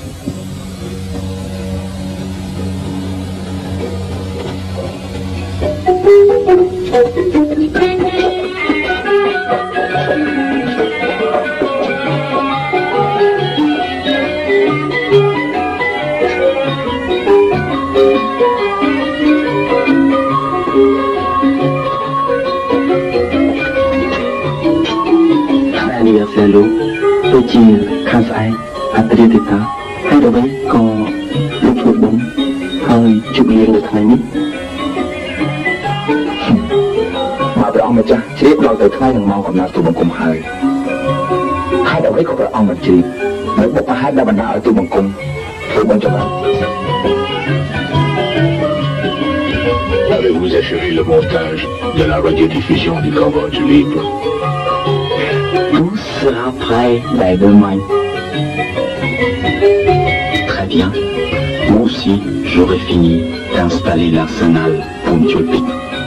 Lu tôi chia khăn sai Atria thì ta hay đâu đấy có lúc phút bóng hơi chụp liền được này nhé mà tụi ông mà cha chết rồi từ khai thằng mau còn là tụi mình cùng hơi hai đâu đấy có tụi ông mà chị mấy bộ hai đã bàn đạo ở tụi mình cùng tụi mình cho bạn. Avez-vous achevé le montage de la radiodiffusion du Cambodge libre? Tout sera prêt dès demain. Très bien. Moi aussi, j'aurai fini d'installer l'arsenal pour M. Pic.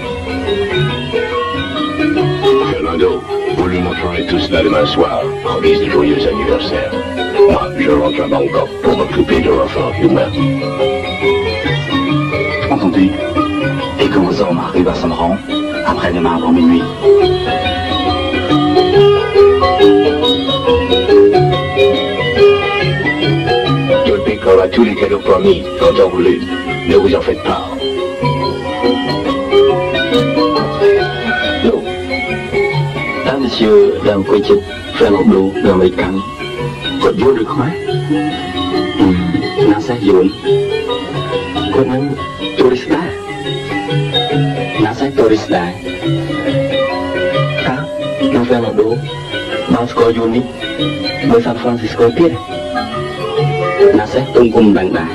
Fernando, vous lui montrerez tout cela demain soir, en guise de joyeux anniversaire. Moi, je rentre à Bangkok pour m'occuper de l'enfant humain. Entendu. Et que vos hommes arrivent à Samran, après-demain avant minuit. Tulpic aura tous les cadeaux promis en temps voulu. Ne vous en faites pas. Đã monsieur đang quay chụp Fernando là mấy cắn còn vô được không ấy? Nó sẽ dồn còn nó tourist đã nó sẽ tourist đã ta nó Fernando bao score unit với San Francisco tiết nó sẽ tung cùng đằng đá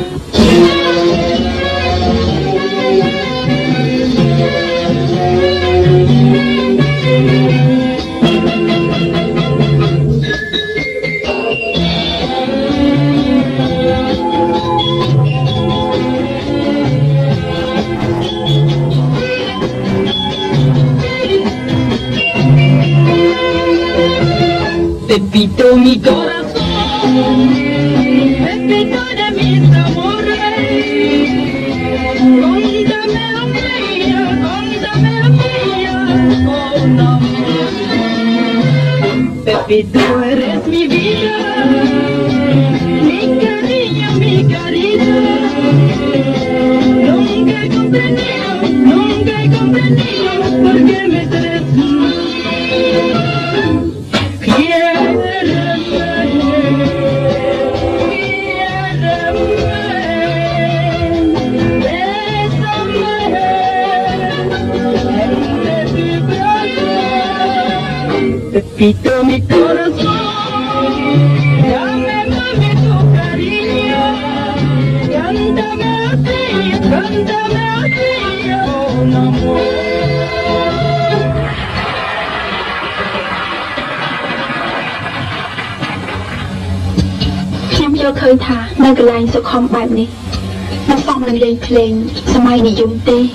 Pepito mi corazón, Pepito de mis amores, contame la mía, con amor. Pepito eres mi vida, mi cariño, mi carita. Nunca he comprendido por qué me traes. Pepito mi corazón, dame mami tu cariño, cántame así con amor. Em cho khơi thả nơi cái lành sự không bài này nó xong lần lên phèn sao mai đi dùng tê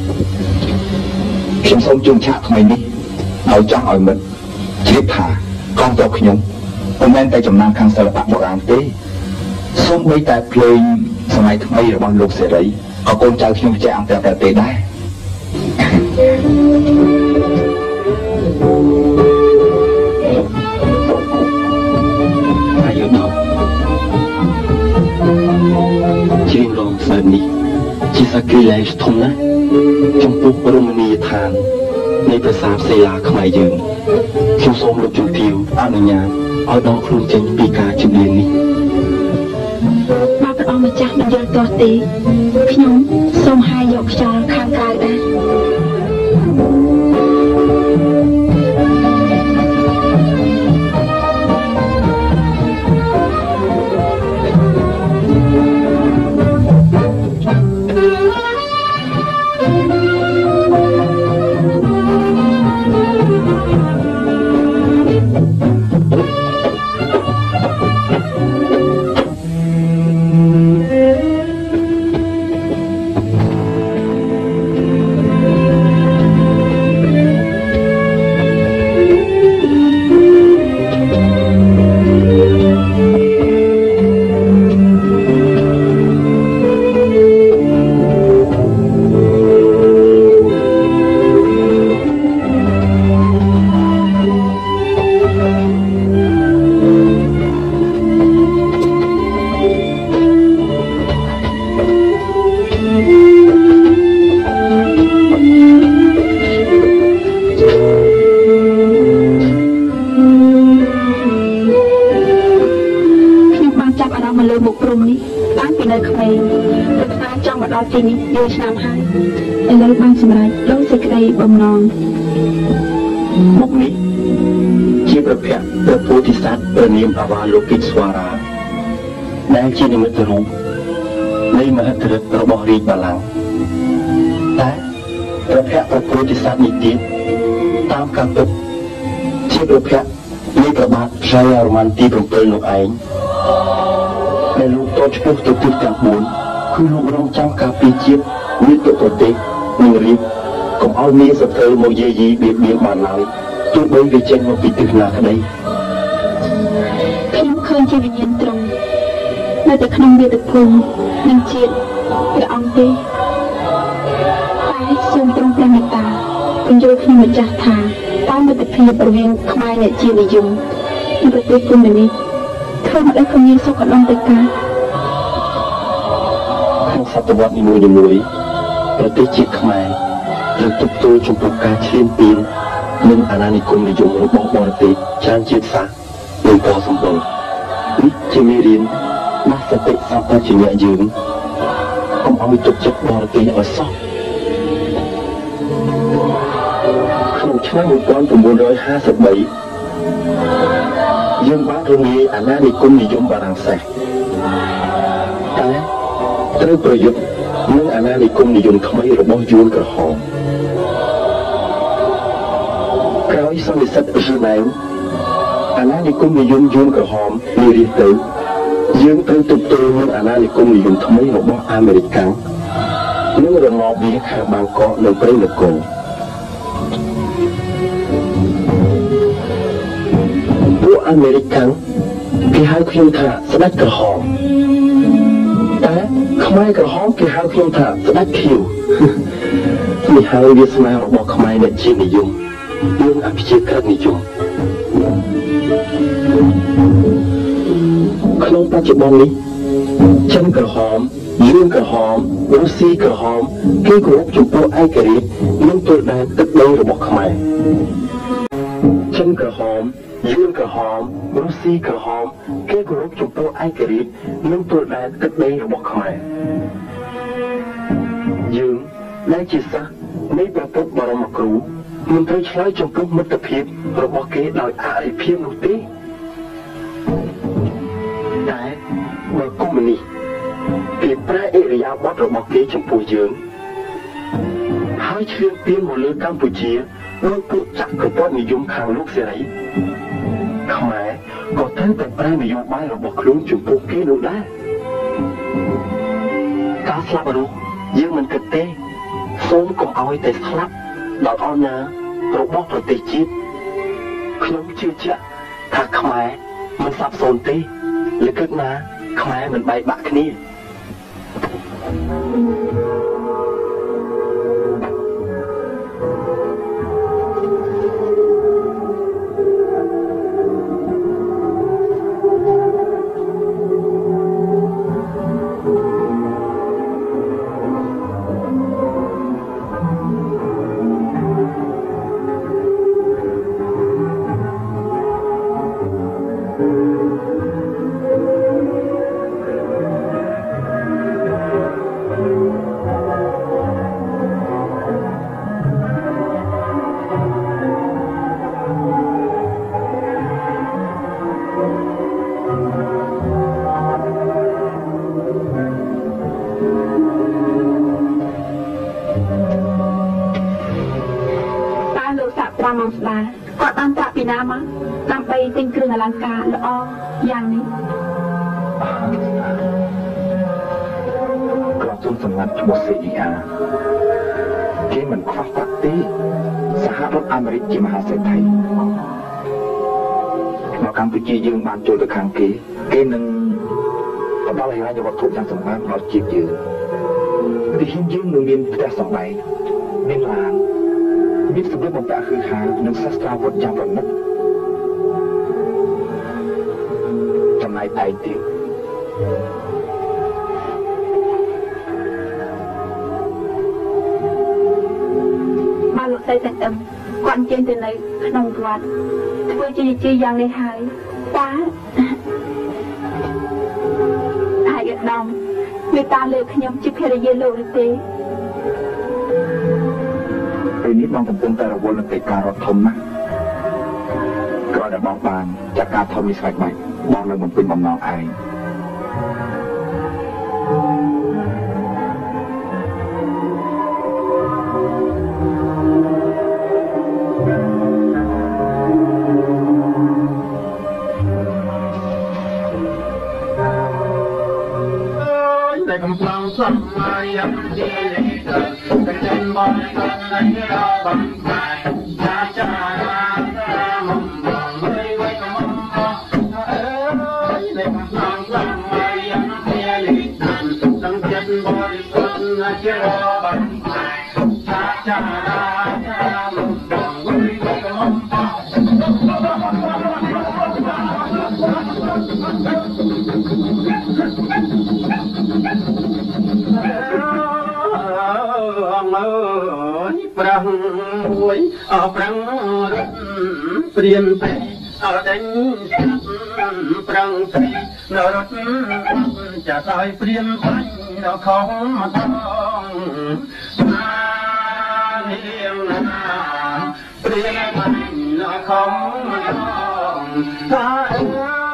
Em sống chung chạc mày đi nói cho hỏi mình chết thả កងទ័ពខ្ញុំមិនមែនតែចំណាំខាងសិល្បៈបុរាណទេសូម្បីតែភ្លេងសម័យថ្មីរបស់លោកសេរីក៏កូនចៅខ្ញុំចេះអង្គតែទេដែរអាយុដល់ជាងរងស្អែកនេះជាសក្តិលេសធំណាស់ចំពោះរមណីយដ្ឋាននៃប្រាសាទសេឡាខ្មែរយើងខ្ញុំសូមលោកជំទាវអនុញ្ញាតឲ្យដកខ្លួនចេញពីការជំនាញនេះបើព្រះអង្គម្ចាស់មិនយល់ទាស់ទេខ្ញុំសូមហាយយកខ្យល់ខាងក្រៅដែរទីនេះយូរឆ្នាំហើយឥឡូវបានសម្រេចដោយសេចក្តីបំណងមុខនេះជាប្រភពព្រះពោធិសត្វព្រះនាមអវាលោកិតស្វារាដែលជានិមិត្តរូបនៃមហិទ្ធិឫទ្ធិរបស់រាជបល្ល័ង្កតែប្រភពព្រះពោធិសត្វនេះទៀតតាមការពិតជាប្រភពនៃព្រះបាទចៅរ៉ូម៉ាន់ទី7នោះឯងដែលលោកតឆ្ពោះទៅទិសទាំង4គឺលោករងចាំការពារជាតិមាតុប្រទេសនិងរាជកុំឲ្យមានសត្រូវមកយាយីបៀតបៀនបានឡើយទោះបីវាចេញមកពីទិសណាក្តីខ្ញុំឃើញជាវិញ្ញាណត្រង់នៅតែក្នុងមាតុភូមិនិងជាតិព្រះអង្គទេតែសូមទ្រង់ព្រះមេត្តាពន្យល់ខ្ញុំម្ចាស់ថាតើមិត្តភាពរវាងខ្មែរអ្នកជានិយមនិងប្រទេសកុម្មុយនីសធ្វើមកដល់គ្មានសុខដុមទៅកើតក្នុងសតវត្សនីមួយៗប្រទេសជាតិខ្មែរត្រូវទប់ទល់ចំពោះការឈ្លានពាននិងអាណានិគមនិយមរបស់បរទេសច្រើនជាតិសាសន៍និងកសម្បុរនេះជាមេរៀនរបស់សតិសម្បជញ្ញៈយើងកុំឲ្យទុកចិត្តបរទេសឲ្យសោះក្នុងឆ្នាំ1953យើងបានរងាយអាណានិគមនិយមបារាំងសេសតែត្រូវប្រយុទ្ធនឹងអាណានិគមនិយមថ្មីរបស់យួនក្រហមក្រោយសន្និសីទរ៉ឺម៉ែនអាណានិគមនិយមយួនក្រហមនិរិះទៅយើងត្រូវទប់ទល់នឹងអាណានិគមនិយមថ្មីរបស់អាមេរិកនិងរងាប់វាខាងបាងកកនៅព្រៃនគរពួកអាមេរិកគេហៅខ្ញុំថាស្ដេចក្រហមតែខ្មែរក្រហមគេហៅខ្ញុំថាស្ដេចខៀវនេះហើយវាស្នារបស់ខ្មែរអ្នកជានិយមនិងអភិជាក្រិតនិយមក្នុងបច្ចុប្បន្ននេះចិនក្រហមយួនក្រហមរុស្ស៊ីក្រហមគេគោរពចំពោះឯករាជ្យនិងទល់ដែនទឹកដីរបស់ខ្មែរចិនក្រហមយួនក្រហមរុស្ស៊ីក្រហមគេគោរពចំពោះឯករាជ្យនិងទល់ដែនទឹកដីរបស់ខ្មែរយើងដែលជាសិស្សនៃព្រះពុទ្ធបរមគ្រូមិនត្រូវឆ្លើយចំពោះមិត្តភាពរបស់គេដោយអរិភាពនោះទេតែបើកុម្មុយនីសគេប្រែអិរិយាបថរបស់គេចំពោះយើងហើយឈ្លានពានមកលើកម្ពុជាដោយពួកចក្រពត្តិនិយមខាងលោកសេរីខ្មែរក៏ត្រូវតែប្រែនយោបាយរបស់ខ្លួនចំពោះគេនោះដែរការស្លាប់មនុស្សយើងមិនគិតទេសូមកុំឲ្យតែស្លាប់ដោយអំណាចរបស់ប្រទេសជាតិខ្ញុំជឿជាក់ថាខ្មែរមិនសាប់សូន្យទេលើកឹកណាខ្មែរមិនបែកបាក់គ្នាគាត់បានប្រាក់ពីណាមកដើម្បីទិញគ្រឿងអលង្ការល្អយ៉ាងនេះគាត់ជួនសម្ងាត់ឈ្មោះ CIA គេមិនខ្វះប្រាក់ទេសហរដ្ឋអាមេរិកជាមហាសេដ្ឋីមកកម្ពុជាយើងបានចូលទៅខាងគេនឹងផ្ដល់ហិរញ្ញវត្ថុយ៉ាងសម្បើមដល់ជាតិយើងទីយើងនឹងមានផ្ទះសម្បែងមានឡានមានសម្ភារបំពាក់គឺខាងនិងសាស្ត្រាវុធយ៉ាងប្រណិតចំណែកឯទៀតបានលោកស្រីតែគាត់អញ្ជើញទៅនៅក្នុងវត្តធ្វើជាយ៉ាងនេះហើយតាអាយដាមមេតាលើខ្ញុំជាភរិយាលោកឬទេពេលនេះបងកំពុងតែរវល់នឹងកិច្ចការរដ្ឋធំណាស់ក្រោយដែលបងបានចាត់ការធំនេះស្រេចបាច់បងនឹងបំពេញបំណងឯងតែកំឡុងសំអាយយ៉ាងជាលេខតែចេញមកដល់នៅរបងចាចាមកបងវិញមកអើយតែកំឡុងសំអាយយ៉ាងជាលេខទាំងចិត្តបរិសុទ្ធណាជារបងចាចាមកបងវិញប្រាំមួយប្រាំរត់ព្រៀនពេអត់ដេញប្រាំស្រីនៅរត់ចាសឲ្យព្រៀនបាញ់នៅខំមកតងនាងណាព្រៀនបាញ់នៅខំមកតងថាអើ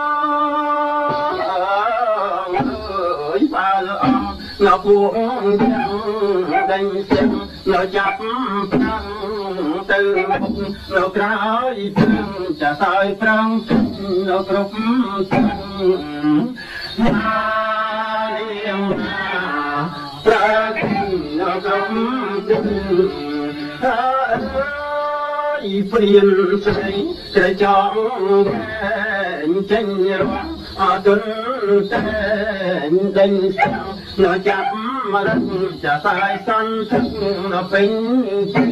យបើអងនៅពួកទាំងដេញស្ទឹងនៅចាប់ប្រាំងទៅមុខនៅក្រោយទឹងចាសឲ្យប្រាំងនៅគ្រប់ទឹងណានាងណាប្រាំងនៅគ្រប់ទឹងថាអើយព្រៀនស្រីត្រចង់ចេញរស់អត់ទន់តែដេញស្ទឹងនៅចាប់មករត់ចាសឲ្យសន្តិនៅពេញទី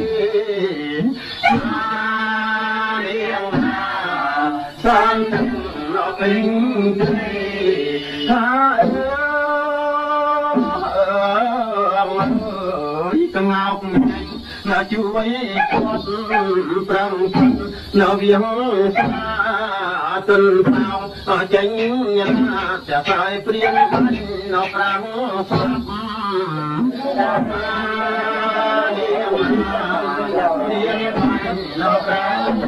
នាងណាសន្តិនៅពេញទីថាអើយកងោកណាជួយគាត់ប្រាំងនៅវាងសាទិនប្រោចេញណាចាសឲ្យព្រៀនបាញ់នៅប្រាំងស្លាប់នាងនៅប្រាំង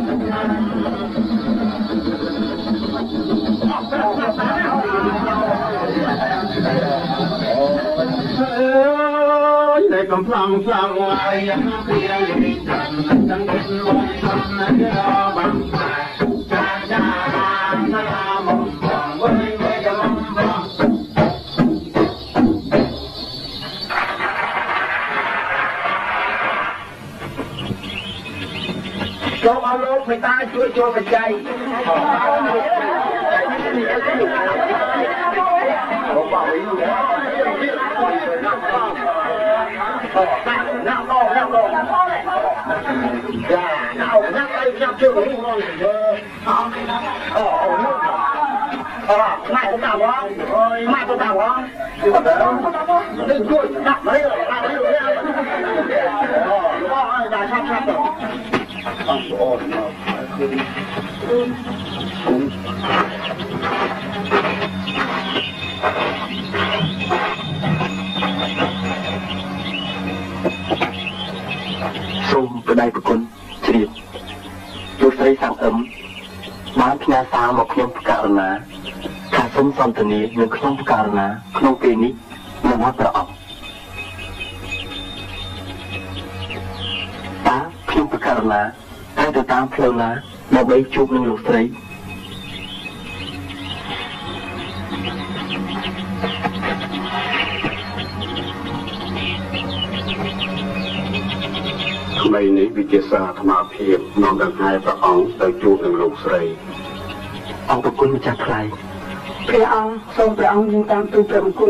តែកំផ្លងផ្លងហើយយ៉ាងព្រៀនលីទាំងទាំងមកសំណាក់បងចាចាណាមកបងវិញមកបងចូលអរលោកមេតាជួយចូលបច្ច័យបងវិញណាបងចាណាទៅខ្ញុំជួយបងមកម៉ែទៅតាមបងម៉ែទៅតាមបងនេះជួយដាក់មកនេះដាក់នេះបងឲ្យដាក់ឆាប់ទៅបងអូនសូមប្រដៅប្រគុណជ្រាបលោកស្រីសាំងអឹមបានផ្ញើសារមកខ្ញុំផ្កាករណាថាសូមសន្ទនានឹងខ្ញុំផ្កាករណាក្នុងពេលនេះនៅវត្តព្រះអង្គតើខ្ញុំផ្កាករណាតែទៅតាមផ្លូវណាដើម្បីជួបនឹងលោកស្រីថ្មីនេះវិជាសាអាត្មាភាពនាំដង្ហែព្រះអង្គទៅជួបនឹងលោកស្រីអង្គប្រគុណម្ចាស់ថ្លៃព្រះអង្គសូមព្រះអង្គយើងតាមទូលព្រះបង្គំ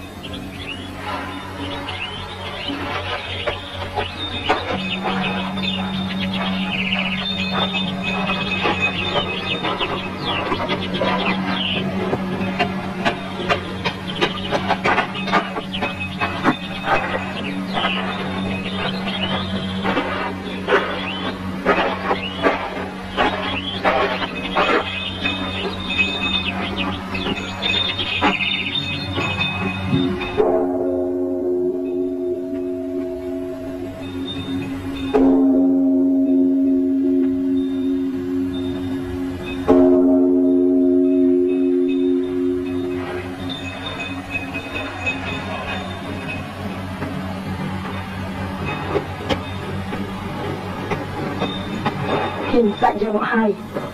សាច់យកមកហើយ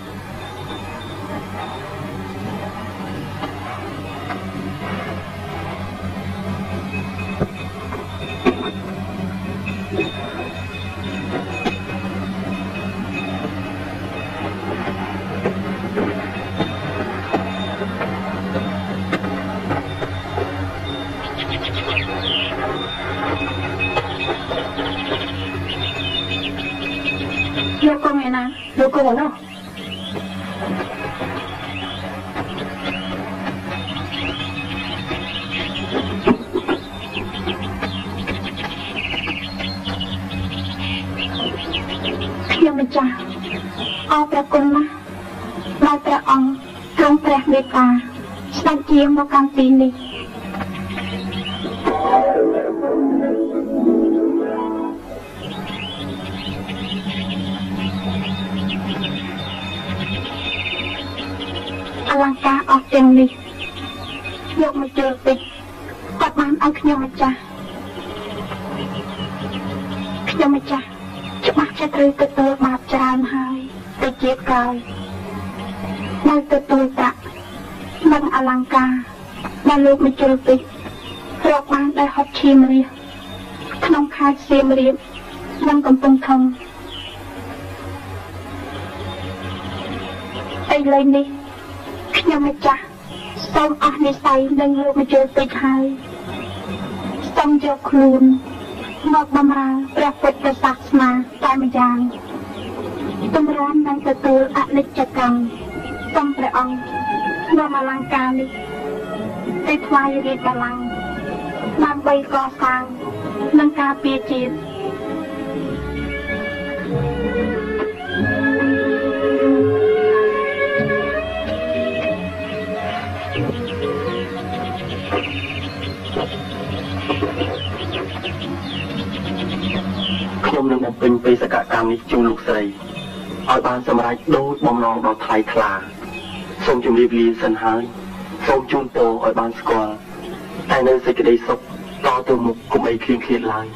យកកងឯណាយកកងនោះខ្ញុំម្ចាស់អរព្រះគុណណាស់ដោយព្រះអង្គទ្រង់ព្រះមេត្តាស្ដេចជាមកកាន់ទីនេះអលង្ការអស់ទាំងនេះយកមកជើពេកគាត់បានឲ្យខ្ញុំម្ចាស់ច្បាស់ជាត្រូវទទួលបាបច្រើនហើយទៅជាតិក្រោយនៅទទួលប្រាក់និងអលង្ការដែលលោកមកជើពេករកបានដោយហត់ឈាមរាសក្នុងខេត្តសៀមរាបនិងកំពង់ធំឥឡូវនេះខ្ញុំម្ចាស់សូមអស់និស្ស័យនឹងលោកមកជើពេកហើយសូមយកខ្លួនមកបម្រើព្រះពុទ្ធសាសនាតែម្យ៉ាងតម្រាំនឹងទទួលអនិច្ចកម្មសូមព្រះអង្គនាំអលង្ការនេះទៅថ្វាយរាជបល្ល័ង្កដើម្បីកសាងនិងការពារជាតិខ្ញុំនឹងបំពេញបេសកកម្មនេះជូនលោកស្រីឲ្យបានសម្រេចដូចបំណងដ៏ថ្លៃថ្លាសូមជម្រាបលាសិនហើយសូមជូនពរឲ្យបានស្គាល់តែនៅសេចក្តីសុខតទៅមុខកុំអីឃ្លៀងឃ្លាតឡើយ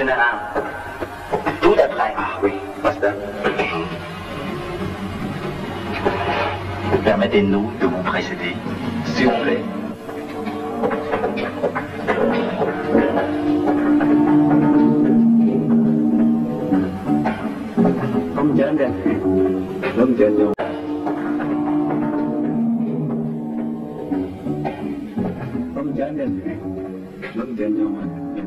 général. Tout est prêt. Ah oui, basta. Permettez-nous de vous précéder. S'il vous plaît. Không chén đây. Lâm chén nhau. Không chén đây. Lâm chén nhau.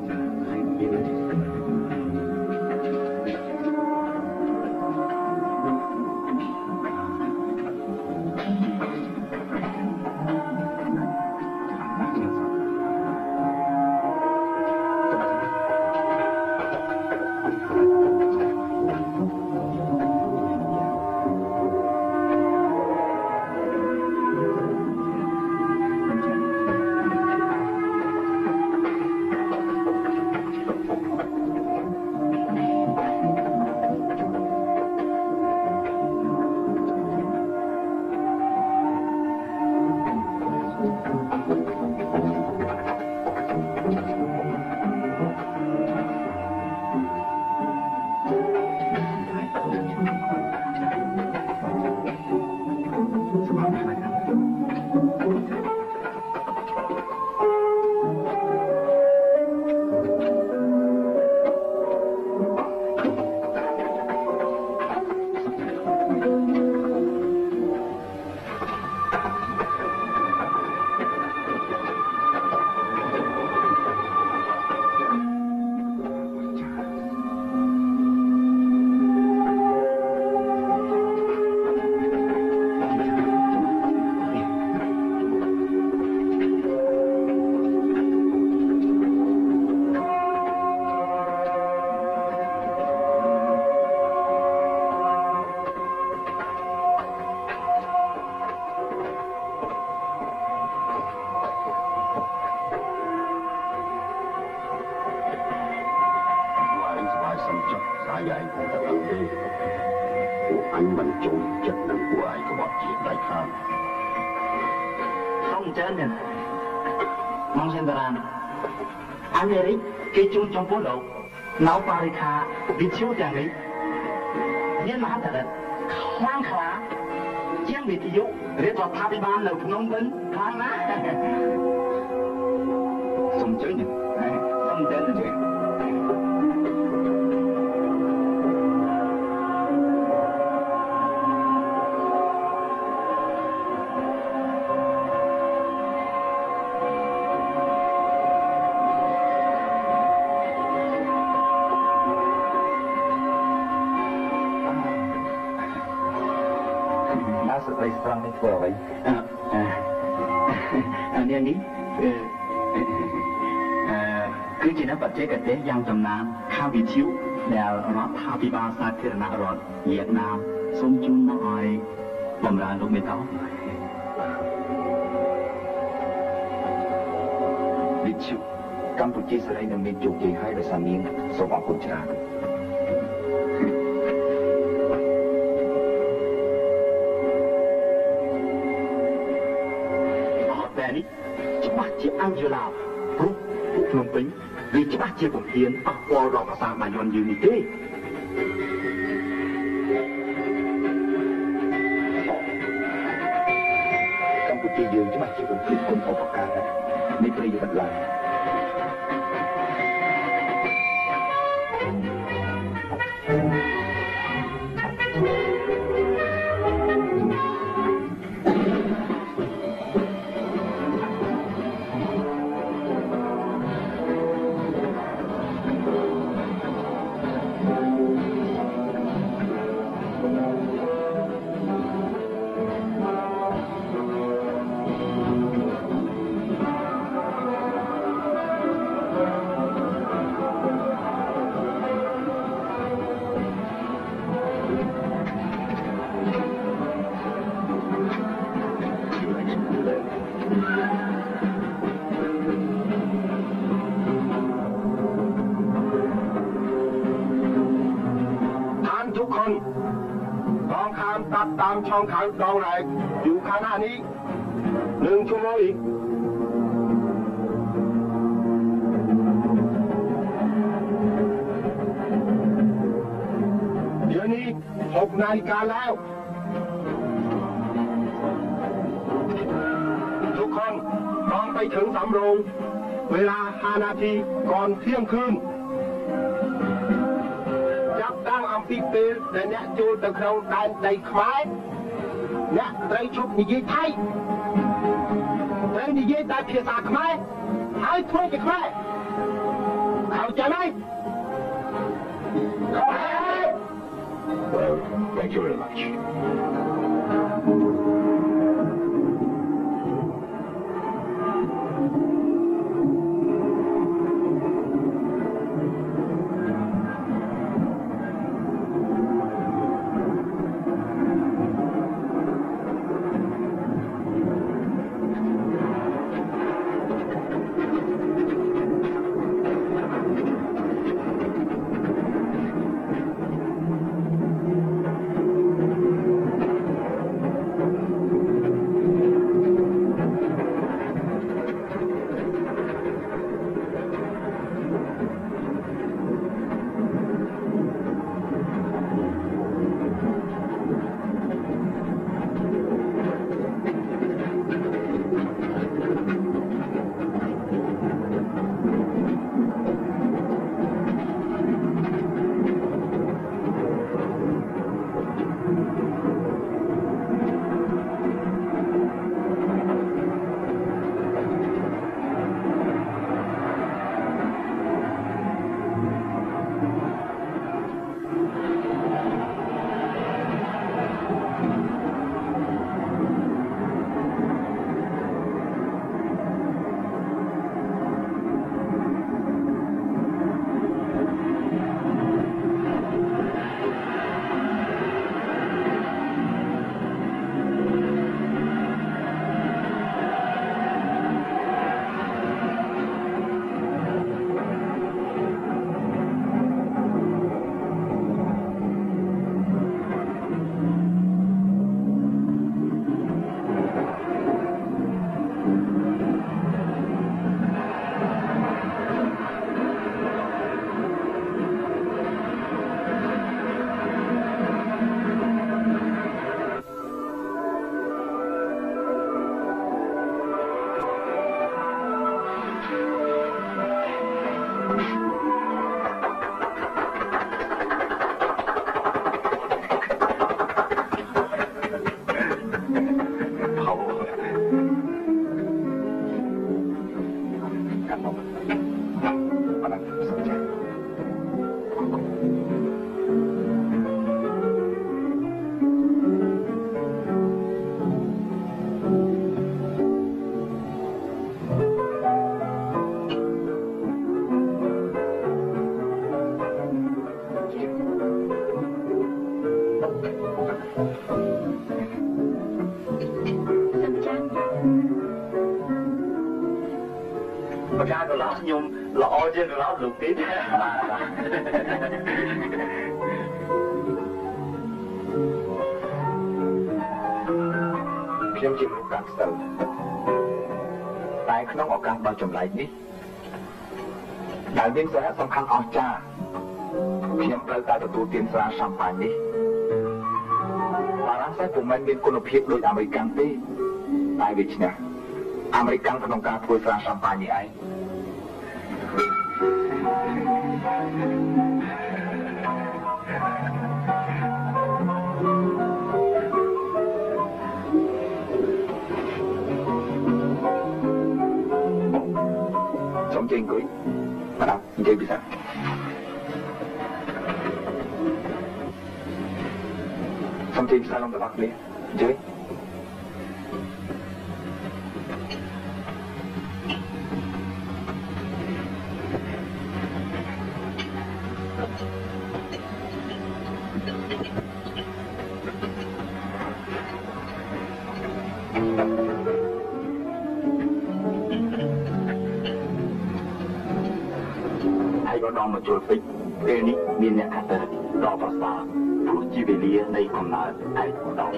Anh mình chung chất năng của ai có bọn chuyện đại khang. Không chén này. Mong xem ra anh ấy cái chung trong phố lộ nấu parika bị chiếu tiền ấy. Nhưng mà thật là khoan khá. Chiếng bị thiếu để cho tháp đi ban lầu nông vấn khoan á. Xong chơi nhỉ? Không chén là chuyện. Sự lấy sang đi vừa vậy. Anh đi cứ chỉ nói vật chế cái tế giang trong Nam khao bị chiếu đèo nó thao bị ba sa thì là rồi Việt Nam xung chung nó hỏi bầm ra lúc mới tao Đi chịu Campuchia sẽ đây là miền chủ kỳ hai và xa miền số bọn của cha. ច្បាស់ជាអញ្ជឡាព្រោះពួកភ្នំពេញវាច្បាស់ជាពហិនប៉ះពាល់ដល់ភាសាបាយ័នយើងនេះទេកម្ពុជាយើងច្បាស់ជាពហិនគុណឧបការៈនៃប្រយោជន៍ឡើងตามช่องทางดองไหนอยู่ข้างหน้านี้1 ชั่วโมงอีกนาฬิกาแล้วทุกคนต้องไปถึงสำโรงเวลา5 นาทีก่อนเที่ยงคืนจับตั้งอัมพีเปลแต่เนี่ยจูตะเคราได้ในขมายเนี่ยไตรชุบนิยไทยไตรนิยได้เพียสาขมายให้ถ้วยจะขมายเข้าใจไหม Well, thank you very much. Ra của lão nhung lọ trên của lão lục tí thế Khiêm chịu lúc càng sâu Tại không có càng bao trùm lại đi Đại viên sẽ xong khăn ọc cha Khiêm tới tại tu tiên ra sang phải đi Và ráng sẽ của mình bên con phiếp đôi American tí Tại vì nè American không càng thôi ra sang phải như ấy Sống trên cưới Mà đâu, chơi bị sao Sống trên sao không được bắt đi Chơi Hãy có đòn mà chuột tích Về ní miền nhạc hạt tờ Đỏ vào xa Phút chi về lia này còn nở Hãy có đòn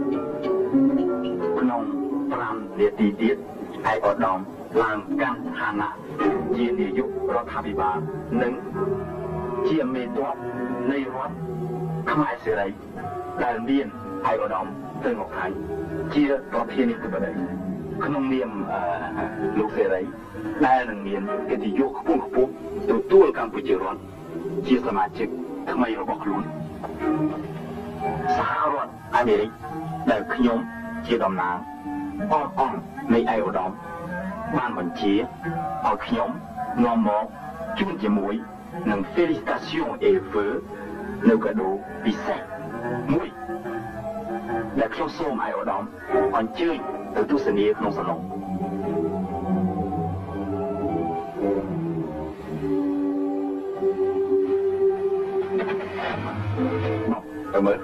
Nông Pram liệt tí tiết Hãy có đòn Làm căn hà nạ Chia địa dục Rốt hà bì bà Nâng Chia mê tốt Này rót Không ai sẽ lấy ដែលមានឯកឧត្តមទៅមកថៃជាប្រធានាធិបតីក្នុងនាមលោកសេរីដែលនឹងមានកិត្តិយសខ្ពង់ខ្ពស់ទទួលកម្ពុជារដ្ឋជាសមាជិកថ្មីរបស់ខ្លួនសហរដ្ឋអាមេរិកដែលខ្ញុំជាតំណាងអង្គនៃឯកឧត្តមបានបញ្ជាឲ្យខ្ញុំនាំមកជួនជាមួយនឹង félicitations et vœux នៅកាដូពិសេសមួយដែលខ្ញុំសូមឯកឧត្តមអញ្ជើញទៅទស្សនាក្នុងសាឡុងទៅមើល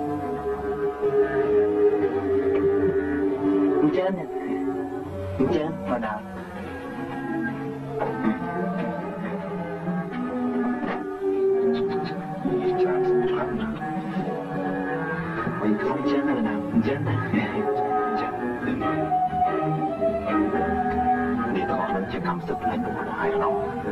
អញ្ចឹងមកដល់កម្មសិទ្ធិផ្នែករបស់ហើយឡង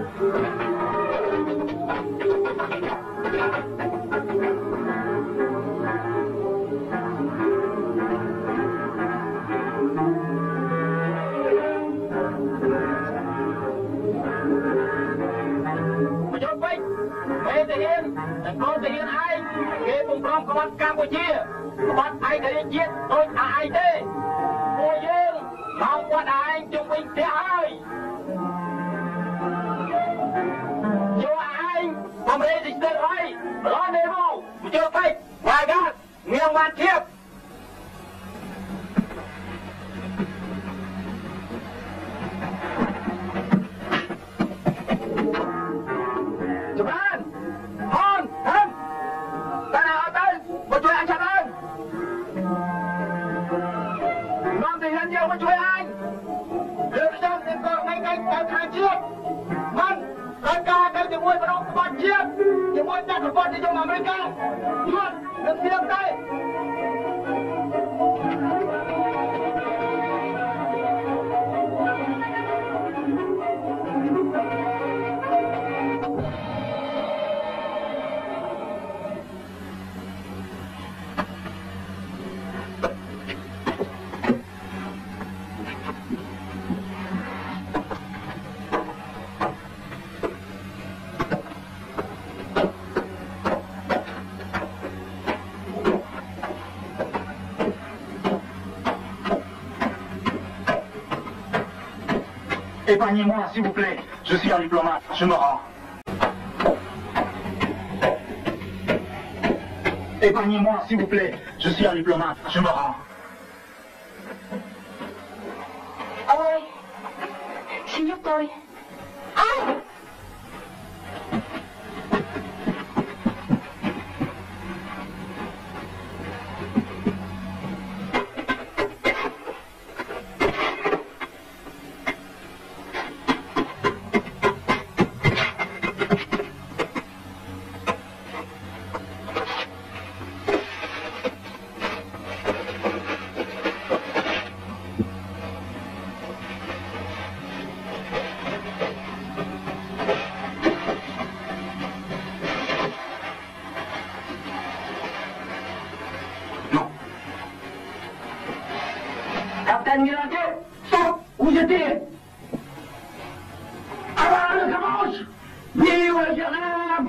មកយកវិញមេតាហ៊ានតែកូនតាហ៊ានឯងគេពំប្រំក្បត់កម្ពុជាក្បត់ឯករាជ្យជាតិដូចឯងទេពួកយើងមកគាត់ឯងជុំវិញផ្ទះហើយAmrei aí, lá nervou, o teu pai, vai gar, minha matia. Chuban, hon, ham, tanah atas, berjuang ancaman. Nam Tihan dia berjuang anh, leurs hommes encore ngay tại khai chiết, man. Tất cả các những người bắt đầu chiết, những người đặt một đi trong America, luôn được tiêm đây. Épargnez-moi, s'il vous plaît. Je suis un diplomate. Je me rends. Épargnez-moi, s'il vous plaît. Je suis un diplomate. Je me rends. Ah oui. Xin giúp tôi. Ah! Stop! Où j'étais? Avant le camoche! Vive le Jérusalem!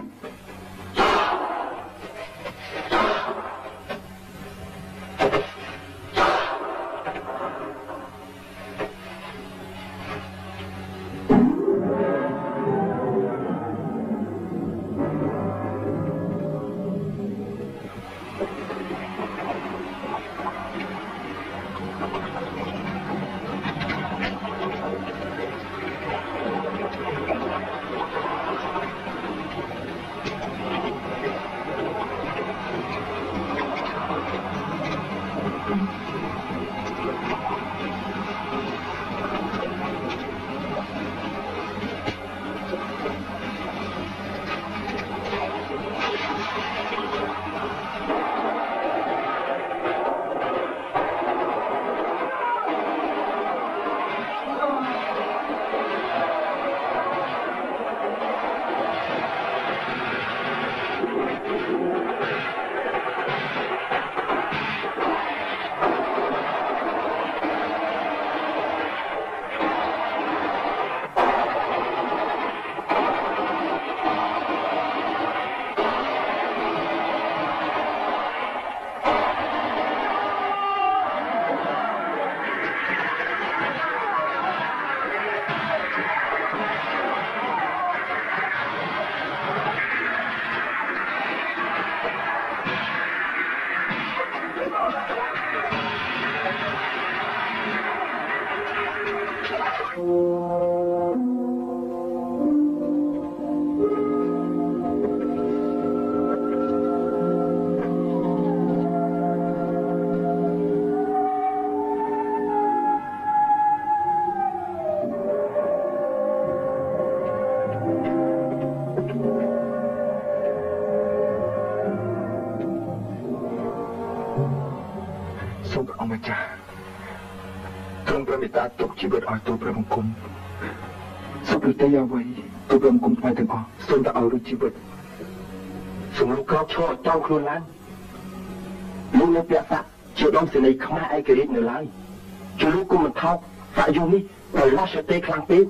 សូមព្រះអង្គម្ចាស់ទ្រង់ព្រះមេត្តាទុកជីវិតឲ្យទូលព្រះបង្គំសុខប្រតិអ្វីទូលព្រះបង្គំថ្វាយទាំងអស់សូមតែឲ្យរួចជីវិតសូមលោកក្រោកឈរឲ្យតោងខ្លួនឡើងលោកនៅពាក់សាក់ជាដំសេនីខ្មែរឯករាជ្យនៅឡើយជួយលោកគុំមិនថោកសាក់យំនេះដោយឡាសទេខ្លាំងពេក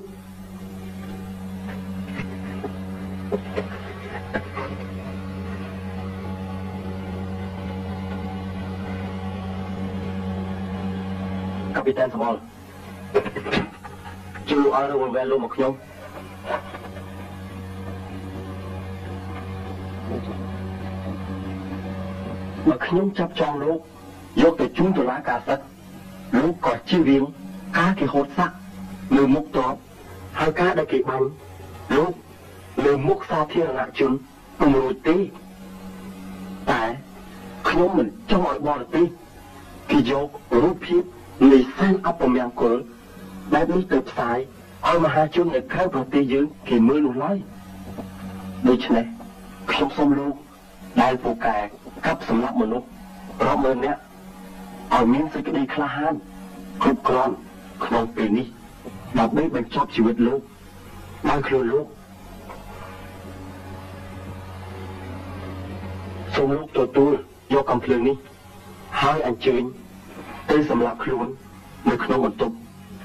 កាពីតានសមលជួយលោកឲ្យរវល់វែលលោកមកខ្ញុំមកខ្ញុំចាប់ចងលោកយកទៅជូនតុលាការសឹកលោកក៏ជៀសវាងការគេហូតសាក់លើមុខតបហើយការដែលគេបាញ់លោកលើមុខសាធារណជនពុំរួចទេតែខ្ញុំមិនចង់ឲ្យបរទេសគេយករូបភាពនៃសែនអពមង្គលបែបនេះទៅផ្សាយឲ្យមហាជននៅក្រៅប្រទេសយើងគេមើលនោះឡើយដូច្នេះខ្ញុំសូមលោកដែលពូកែកាប់សម្លាប់មនុស្សរាប់ម៉ឺននាក់ឲ្យមានសេចក្តីក្លាហានគ្រប់គ្រាន់ក្នុងពេលនេះដើម្បីបញ្ចប់ជីវិតលោកដោយខ្លួនលោកសូមលោកទទួលយកកំភ្លើងនេះហើយអញ្ជើញទៅសម្លាប់ខ្លួននៅក្នុងបន្ទប់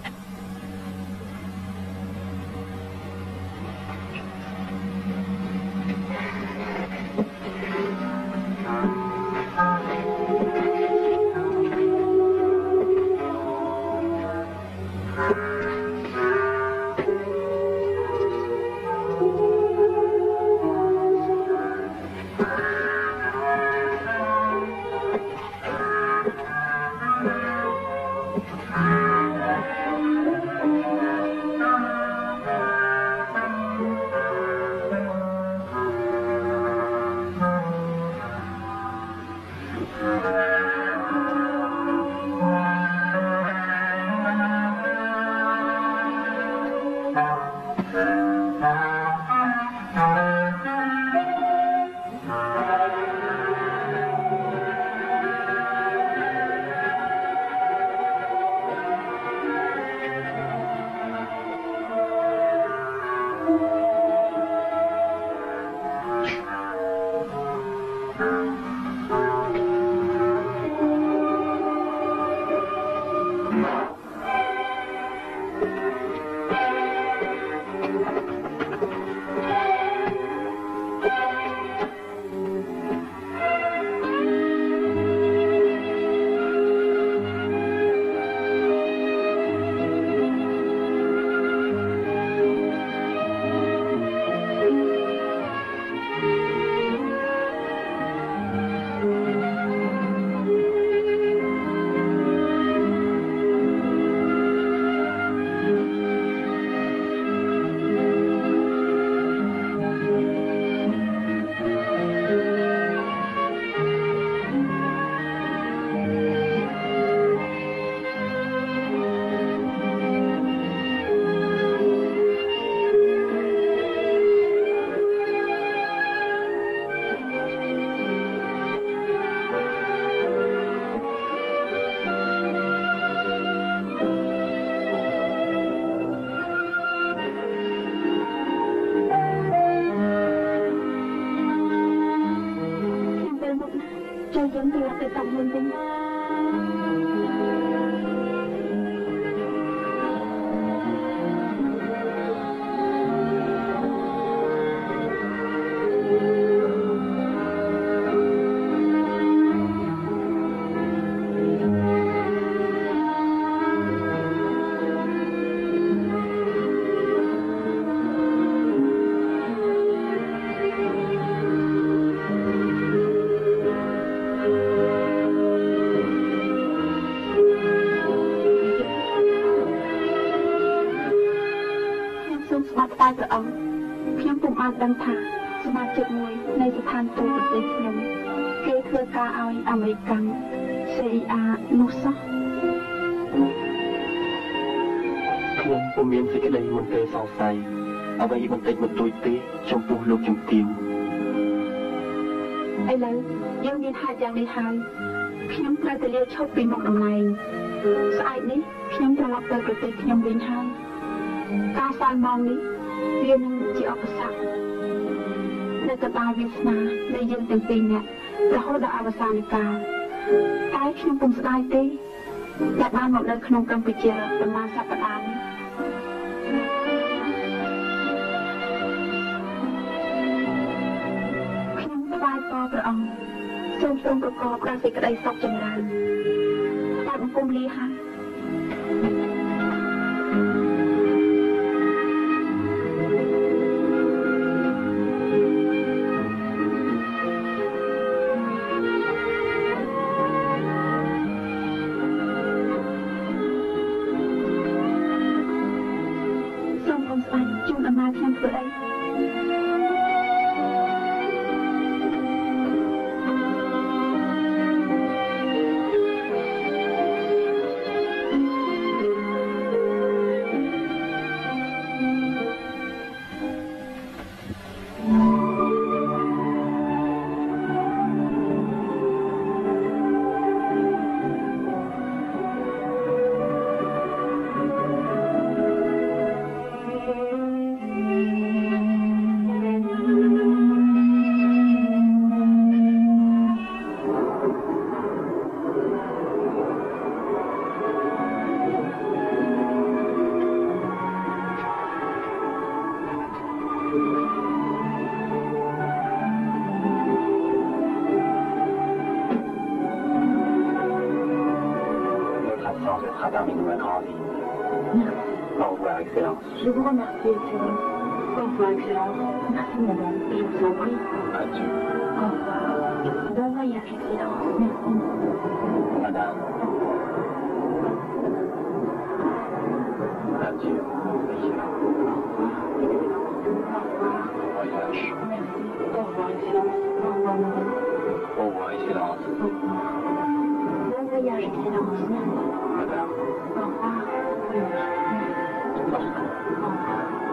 ព្រះអង្គខ្ញុំពុំអាចដឹងថាសមាជិកមួយនៃស្ថានទូតប្រទេសខ្ញុំគេធ្វើការឲ្យអាមេរិក CIA នោះសោះខ្ញុំពុំមានសេចក្តីមន្ទិលសង្ស័យអ្វីបន្តិចបន្តួចទេចំពោះលោកជំទាវឥឡូវយើងមានហេតុយ៉ាងនេះហើយខ្ញុំត្រូវទៅលាឈប់ពីមុខតំណែងស្អែកនេះខ្ញុំត្រឡប់ទៅប្រទេសខ្ញុំវិញហើយការសាលម៉ងនេះវានឹងជាឧបសគ្គនៅកណ្ដាលវាសនានៃយើងទាំងពីរនាក់រហូតដល់អវសានកាលតែខ្ញុំពុំស្ដាយទេតែបានមកនៅក្នុងកម្ពុជាប្រហែលសប្តាហ៍នេះខ្ញុំថ្វាយពរព្រះអង្គសូមទ្រង់ប្រកបដោយសេចក្តីសុខចម្រើនតែបង្គំលាហើយជូនអំណោយខ្ញុំធ្វើអីJe vous remercie, Excellence. Au revoir, Excellence. Merci, madame. Je vous en prie. Adieu. Au revoir. Bon voyage, Excellence. Merci. Madame. Adieu. Voyage. Merci. Au revoir, Excellence. Au revoir, madame. Au revoir, Excellence. Au revoir. Bon voyage, Excellence. Merci. Madame. Au revoir. Au revoir.